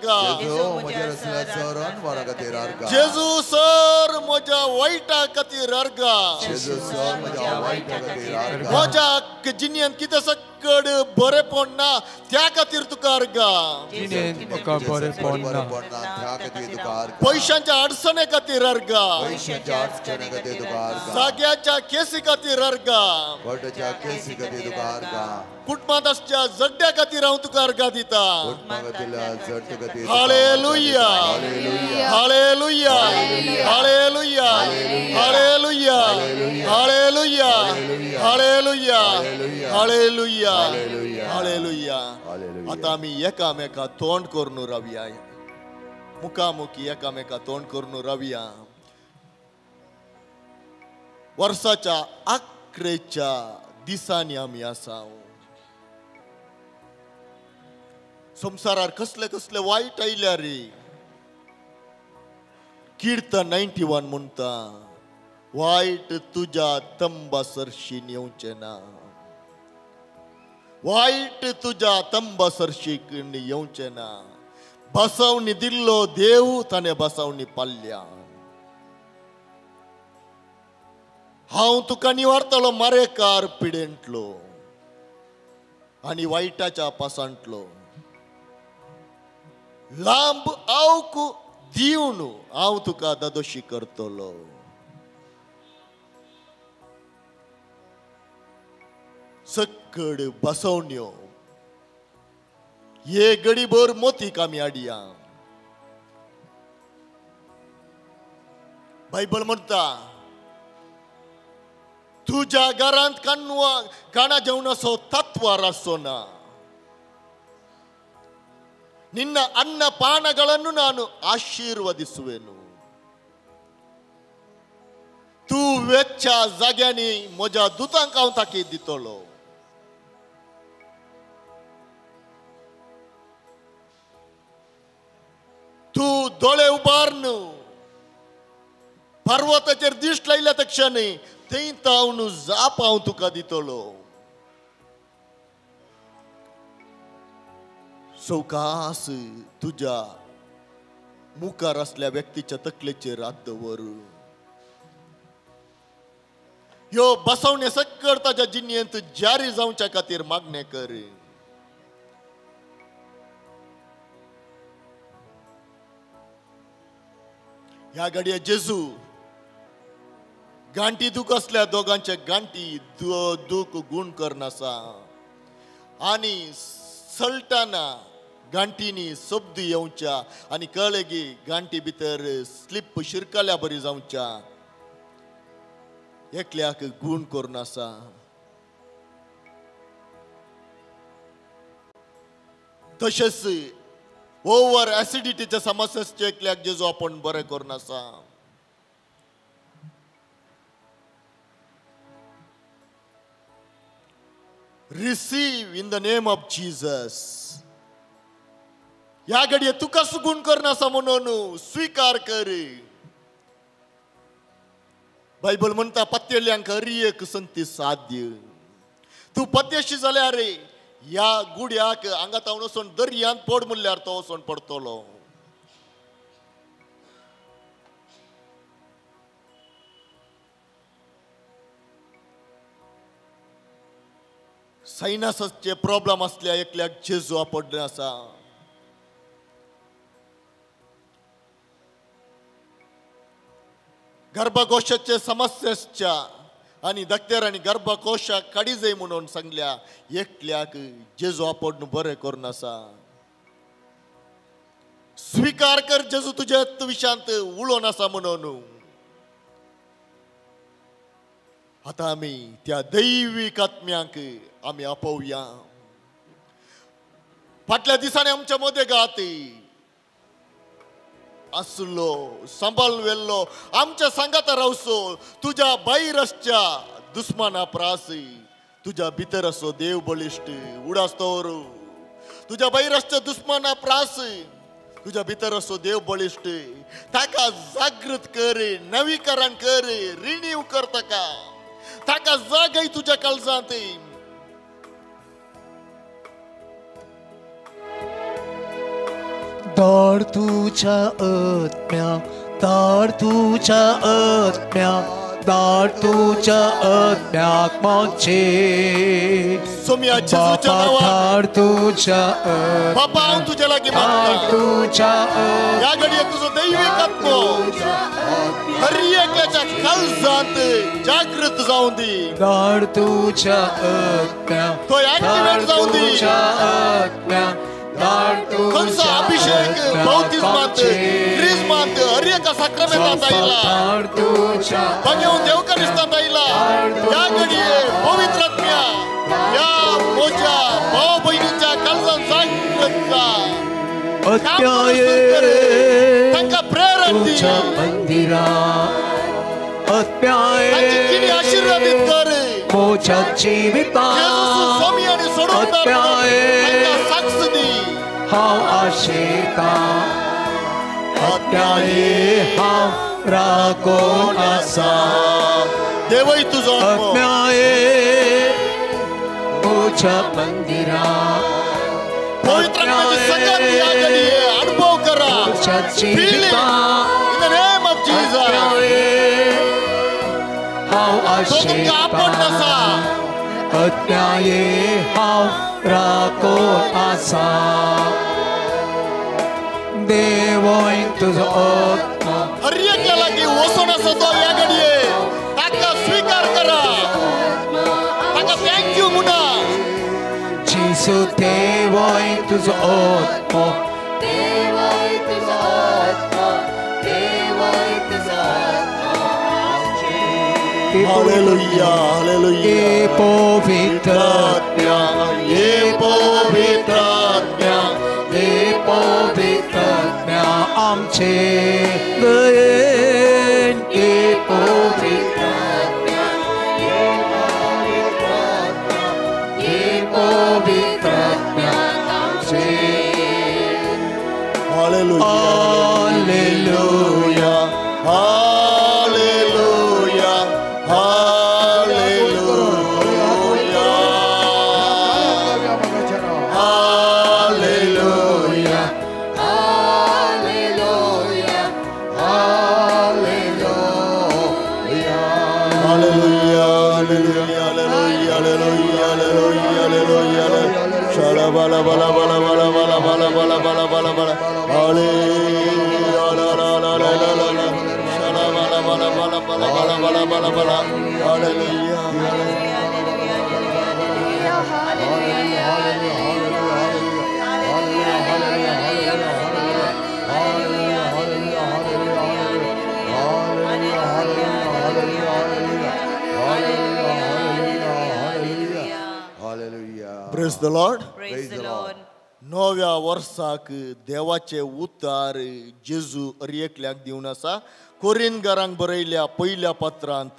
Speaker 6: जेजू म्हज्या असल्या सरण वरा खातीर आर्गा
Speaker 7: जेजू सर म्हज्या वायटा खातीर आर्गा
Speaker 6: जेजू सर म्हज्या वायटा खातीर आर्गा
Speaker 7: म्हज्या जिणेंत कितें सकड बरेपण ना त्या खातीर तुका आर्गा
Speaker 3: जिणेंत म्हाका बरेपण ना
Speaker 6: त्या खातीर तुका आर्गा
Speaker 7: पयशांच्या अडचणे खातीर आर्गा
Speaker 6: पयशांच्या अडचणे खातीर तुका आर्गा
Speaker 7: जाग्याच्या केसी खातीर आर्गा
Speaker 6: कोर्टाच्या केसी खातीर तुका आर्गा
Speaker 7: कुटुंबांत आसच्या जड्ड्या खातीर हांव तुका आर्गा दिता
Speaker 6: कुटुंबांतल्या जट्ट खातीर
Speaker 7: हालेलुया हालेलुया हालेलुया हालेलुया हालेलुया हालेलुया हालेलुया हालेलुया आता आमी एकामेका तोंड करून रावया मुखामुखी एकामेका तोंड करून रावया वर्साच्या 11 दिसांनी आमी आसा संसारार कसले कसले वाईट आयल्या रे कीर्तन 91 म्हणटा वाईट तुझ्या तंबा सरशीन येवचे ना वाईट तुझ्या तंबा सरशीन येवचे ना बसवणी दिल्लो देव ताणे बसवणी पाल्ल्या हांव तुका निवारतलो मारेकार पिडेंतलो आनी वाईटाच्या पासांतलो लांब आवक दिवन हांव तुका दादोशी करतलो सकड बसवण्यो ये गडीभर मोतीक आमी हाडया बायबल म्हणटा तुझ्या घरांत काणा जेवणाचो तत्वार आसो ना ನಿನ್ನ ಅನ್ನ ಪಾನಗಳನ್ನು ನಾನು ಆಶೀರ್ವದಿಸುವೆನು तू वेच्या जाग्यांनी म्हज्या दुतांक हांव ताकीद दितलो तू दोळे उबारन पर्वताचेर दिश्ट लायल्या तक्षणी थंय तावन जाप हांव तुका दितलो सौकास तुझ्या मुखार असल्या व्यक्तीच्या तकलेचेर हात दवर ह्यो बसवणे सकड ताच्या जिणेंत जारी जावच्या खातीर मागणे कर ह्या घडये जेजू गांठी दुख असल्या दोगांचे गांठी दुख गुण करनासा आणि सल्टाना गांठीनी शब्द येवच्या आणि कळले की गांठी भितर स्लिप शिरकाल्या बरी जावच्या एकल्याक गुण करून आसा तशेंच ओव्हर ऍसिडिटीच्या समस्येचे एकल्याक जेजू आपण बरे करून आसा receive in the name of Jesus या घडये तुका सुगून करना आसा म्हणून स्वीकार कर बायबल म्हणटा पत्तेल्यांक हरियेक संगती साध्य तू पत्तेशी जाल्यार या गुड्याक हांगात हांव वचोन दर्यांत पड म्हणल्यार तो वचोन पडतलो सायनसाचे प्रॉब्लेम असल्या एकल्याक जेजू आपडले आसा गर्भकोशाचे समस्याच्या आणि दक्तेरांनी गर्भकोशाक काडी जाय म्हणून सांगल्या एकल्याक जेजू आपड बरे करून आसा स्वीकार कर जेजू तुझ्या विशांत उलोवन आसा म्हणून आता आमी त्या दैवीक आत्म्यांक आमी आपोवया फाटल्या दिसांनी आमच्या मध्ये गात असलो सांभाळून वेल्लो आमच्या सांगात रावसो तुझ्या भायर असच्या दुस्माना प्रास तुझ्या भितर असो देव बलिश्ट उडास्तोर तुझ्या भायर असच्या दुस्माना प्रास तुझ्या भितर असो देव बलिश्ट ताका जागृत कर नवीकरण कर रिन्यू कर ताका जागय तुझ्या काळजांत
Speaker 3: दार धाड तुझ्या आत्म्या, धाड तुझ्या आत्म्या, धाड तुझ्या आत्म्याक मागचे.
Speaker 7: सोम्या जेजूच्या
Speaker 3: बापा
Speaker 7: नावात
Speaker 3: धाड तुझ्या आत्म्या,
Speaker 7: बापा हांव तुझ्या लागीं
Speaker 3: धाड
Speaker 7: मागता
Speaker 3: तुझ्या आत्म्या,
Speaker 7: या घडयेक तुजो दैवीक आत्मो हर एकल्याच्या काळजांत जागृत जावं दी.
Speaker 3: धाड तुझ्या आत्म्या,
Speaker 7: तो ऍक्टिव्हेट जावं दी.
Speaker 3: तुझ्या आत्म्या, धाड
Speaker 7: खंयचो
Speaker 3: तुझ्या
Speaker 7: अभिषेक
Speaker 3: आत्म्याक
Speaker 7: बौतिस्मांत
Speaker 3: मागचे.
Speaker 7: क्रिस्मांत हर एका साक्रामेंतांत आयला,
Speaker 3: धाड तुझ्या
Speaker 7: भगवंत देवकारिस्तांत आयला. या घडये पवित्र आत्म्या या मोच्या भाव बहिणीच्या काळजांत जागृत जा.
Speaker 3: अत्याये
Speaker 7: तांकां प्रेरणा दी.
Speaker 3: तुझ्या मंदिरात,
Speaker 7: तांची किणी
Speaker 3: अत्याये
Speaker 7: आशीर्वादीत कर.
Speaker 3: मोच्या जिवितांत,
Speaker 7: जेजूस स्वामी आणि सोडवणार
Speaker 3: अत्याये
Speaker 7: तांकां साक्ष दी.
Speaker 3: हांव आशेता, अत्याये हांव राखून आसा.
Speaker 7: देवय तुजो आत्मो
Speaker 3: अत्याये तुझ्या मंदिरात,
Speaker 7: पवित्र आत्म्याची संगत या घडये अनुभव करा.
Speaker 3: तुझ्या
Speaker 7: Feel it in
Speaker 3: जिवितांत,
Speaker 7: the name of Jesus.
Speaker 3: हांव
Speaker 7: तो तुमकां आपण
Speaker 3: आशेता,
Speaker 7: आसा.
Speaker 3: अत्याये हांव राखून आसा. देवय तुजो आत्मो,
Speaker 7: हर एकल्या लागीं वचून आसा तो या घडये ताका स्वीकार करा. ताका थँक्यू म्हणा.
Speaker 3: जिसू देवय तुजो आत्मो,
Speaker 1: देवय तुझा आत्मा, देवय तुझा आत्मा आमचे.
Speaker 7: हालेलुया हालेलुया.
Speaker 3: ये पवित्र
Speaker 7: आत्म्या ये पवित्र आत्म्या
Speaker 3: ये पवित्र आत्म्या आमचे गयेन. ये पवित्र आत्म्या, ये पवित्र आत्म्या, ये पवित्र आत्म्या आमचे.
Speaker 7: हालेलुया
Speaker 3: हालेलुया,
Speaker 7: हालेलुया हालेलुया हालेलुया. Hallelujah, hallelujah, hallelujah, hallelujah, hallelujah, hallelujah. Shala bala bala bala bala bala bala bala bala bala bala. Hallelujah, la la la la la la la. Shala bala bala bala bala bala bala bala bala. Hallelujah, hallelujah. Praise the Lord.
Speaker 2: Praise the Lord.
Speaker 7: नव्या वर्साक देवाचे उतार जेजू एकल्याक दिवन आसा. कोरिंथकारांक बरयल्या पहिल्या पत्रांत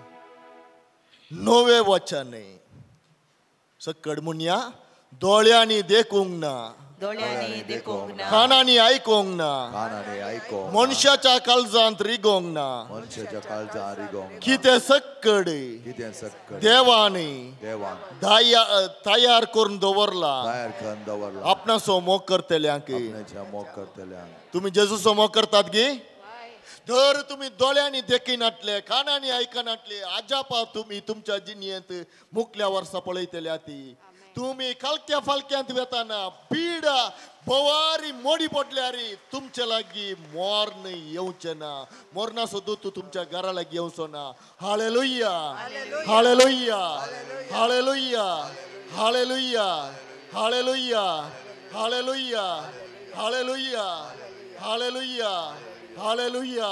Speaker 7: नवे वचन सकड म्हणया दोळ्यांनी देखूंक ना,
Speaker 2: दोळ्यांनी देखूंक ना,
Speaker 7: कानांनी आयकोंक ना,
Speaker 6: कानाने ऐको
Speaker 7: मनशाच्या काळजांत रिगोंक ना,
Speaker 6: मनुष्याच्या काळजा रिगो
Speaker 7: कितें सकड
Speaker 6: कितें सक्कड
Speaker 7: देवाने
Speaker 6: देवान
Speaker 7: तयार करून दवरला
Speaker 6: तयार करून दवरला
Speaker 7: आपणाचो मोग करतल्यांक.
Speaker 6: आपणाच्या मोग करतल्यांक.
Speaker 7: तुम्ही जेजूचो मोग करतात गे. धर तुम्ही दोळ्यांनी देखीनातले, कानांनी आयकनातले, आजापा तुम्ही तुमच्या जिनियेंत मुकल्या वर्सा पळयतल्या ती. तुम्ही कलक्या फालक्यांत वेताना पीडा बवारी मोडी पडल्यारी तुमच्या लागी मोर्न येवचे ना. मोरनाचो दूत तुमच्या घरा लागी येवचो ना. हालेलुया हालेलुया हालेलुया हालेलुया हालेलुया हालेलुया हालेलुया हालेलुया हालेलुया.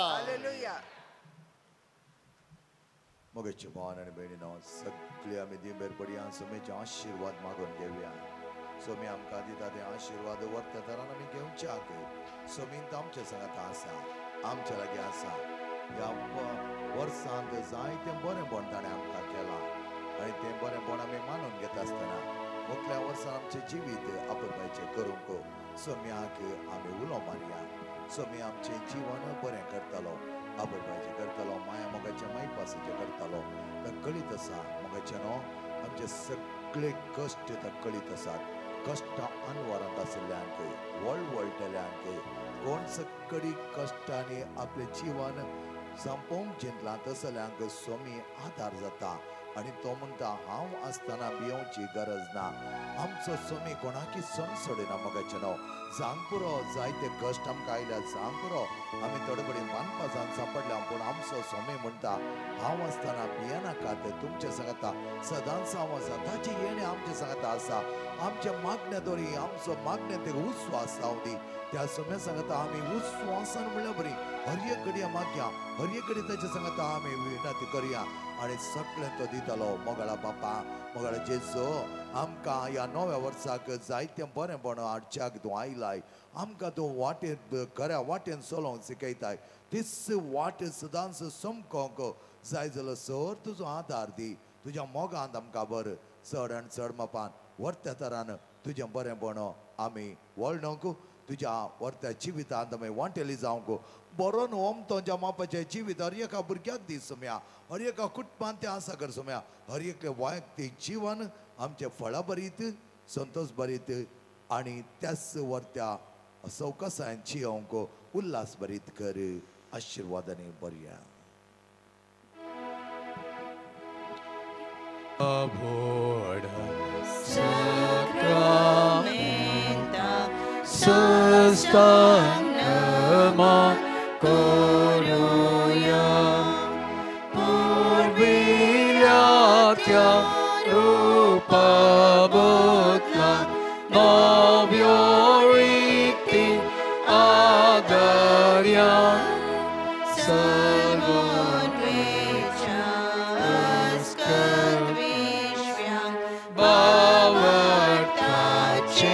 Speaker 6: मोगेचे भावन आणि बहिणीनो, सगळी आमी दिंबेर पडी सोमेचे आशीर्वाद मागून घेवया. सोमी आमकां दिता ते आशीर्वाद वर्त तरान आमी घेवच्याक. सोमींत आमच्या सांगात आसा, आमच्या लागीं आसा. ह्या वर्सांत जायतें बरेंपण ताणें आमकां केलां आनी तें बरेंपण आमी मानून घेता आसतना मुखल्या वर्सान आमचें जिवीत आपुरबायेचें करूंक सोम्याक आमी उलो मारया. सोमी आमचें जीवन बरें करतलो, आपुरबायेचें करतलो, माया मोगाच्या मायपासाचें करतलो. ताका कळीत आसा मोगाचे न्हू, आमचे सगळे कश्ट ताका कळीत आसात. कष्ट अनवरात आसल्ल्यांक वळवळटल्यांक कोण सकडी कश्टांनी आपले जीवन संपोवंक चिंतलां तसल्यांक स्वामी आधार जाता आनी तो म्हणटा हांव आसतना भियोवची गरज ना. आमचो स्वामी कोणाकी सण सोडिना मोगाचें न्हू. सांग पुरो जायते कश्ट आमकां आयल्या सांग पुरो आमी थोडे कडेन मानपासान सांपडल्या पूण आमचो स्वामी म्हणटा हांव आसतना भियेनाका ते तुमचे सांगता सदांच हांव आसा. ताची येणे आमचे सांगता आसा. आमच्या मागण्या दोरी आमचो मागण्या ते उस्वास जावं दी. त्या स्वाम्या सांगता आमी उस्वासान म्हणल्यार बरी हर एक घडये मागया हर एक घडी ताचे सांगता आमी विनंती करया आनी सगळें तो दितलो. मोगाळा बापा मोगाळा जेजू आमकां ह्या नव्या वर्साक जायतें बरेंपण हाडच्याक तूं आयलाय. आमकां तूं वाटेन खऱ्या वाटेन चलोवंक शिकयताय. तीच वाट सदांच समकोंक जाय जाल्यार सर तुजो आदार दी. तुज्या मोगांत आमकां बर चड आनी चड मापान वर्त्या तरान तुजें बरेंपण आमी वळणोवंक तुज्या वर्त्या जिवितांत आमी वांटेली जावंक बरो न्हू तुज्या मापाचें जिवीत हर एका भुरग्याक दी सोम्या हर एका कुटुंबांत तें आसा कर सोम्या हर एक वैयक्तीक जीवन आमचें फळां बरीत संतोश बरीत आनी त्याच वर्त्या सवकासायन जियोवंक उल्हास बरीत कर. आशिर्वादांनी बरया.
Speaker 3: Sustanama Koruya Purviratya Rupa Bhutla Navyoriti Adarya Sarvan Bhavartache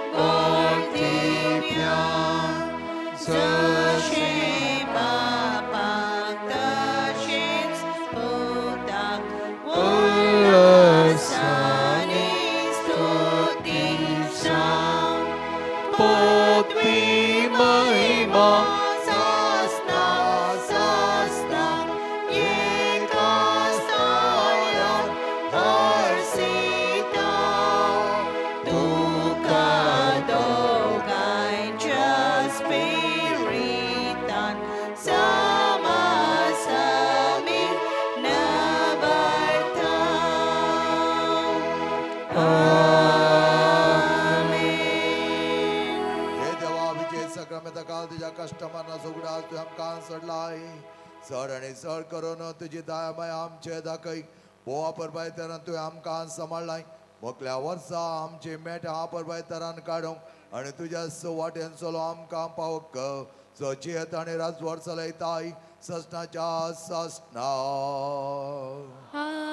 Speaker 6: कस्टमरना सुगडा तू आमकां सोडलाय चड आनी चड करून तुजी दया माय आमचे दाखय. बोवा परबाय तरान तुवें आमकां सांबाळलाय. मोकल्या वर्सां आमची मेट हा परबाय तरान काडूंक आनी तुज्या वाटेन चलो आमकां पावक सचेत आनी राजवर चलयताय ससनाच्या ससना.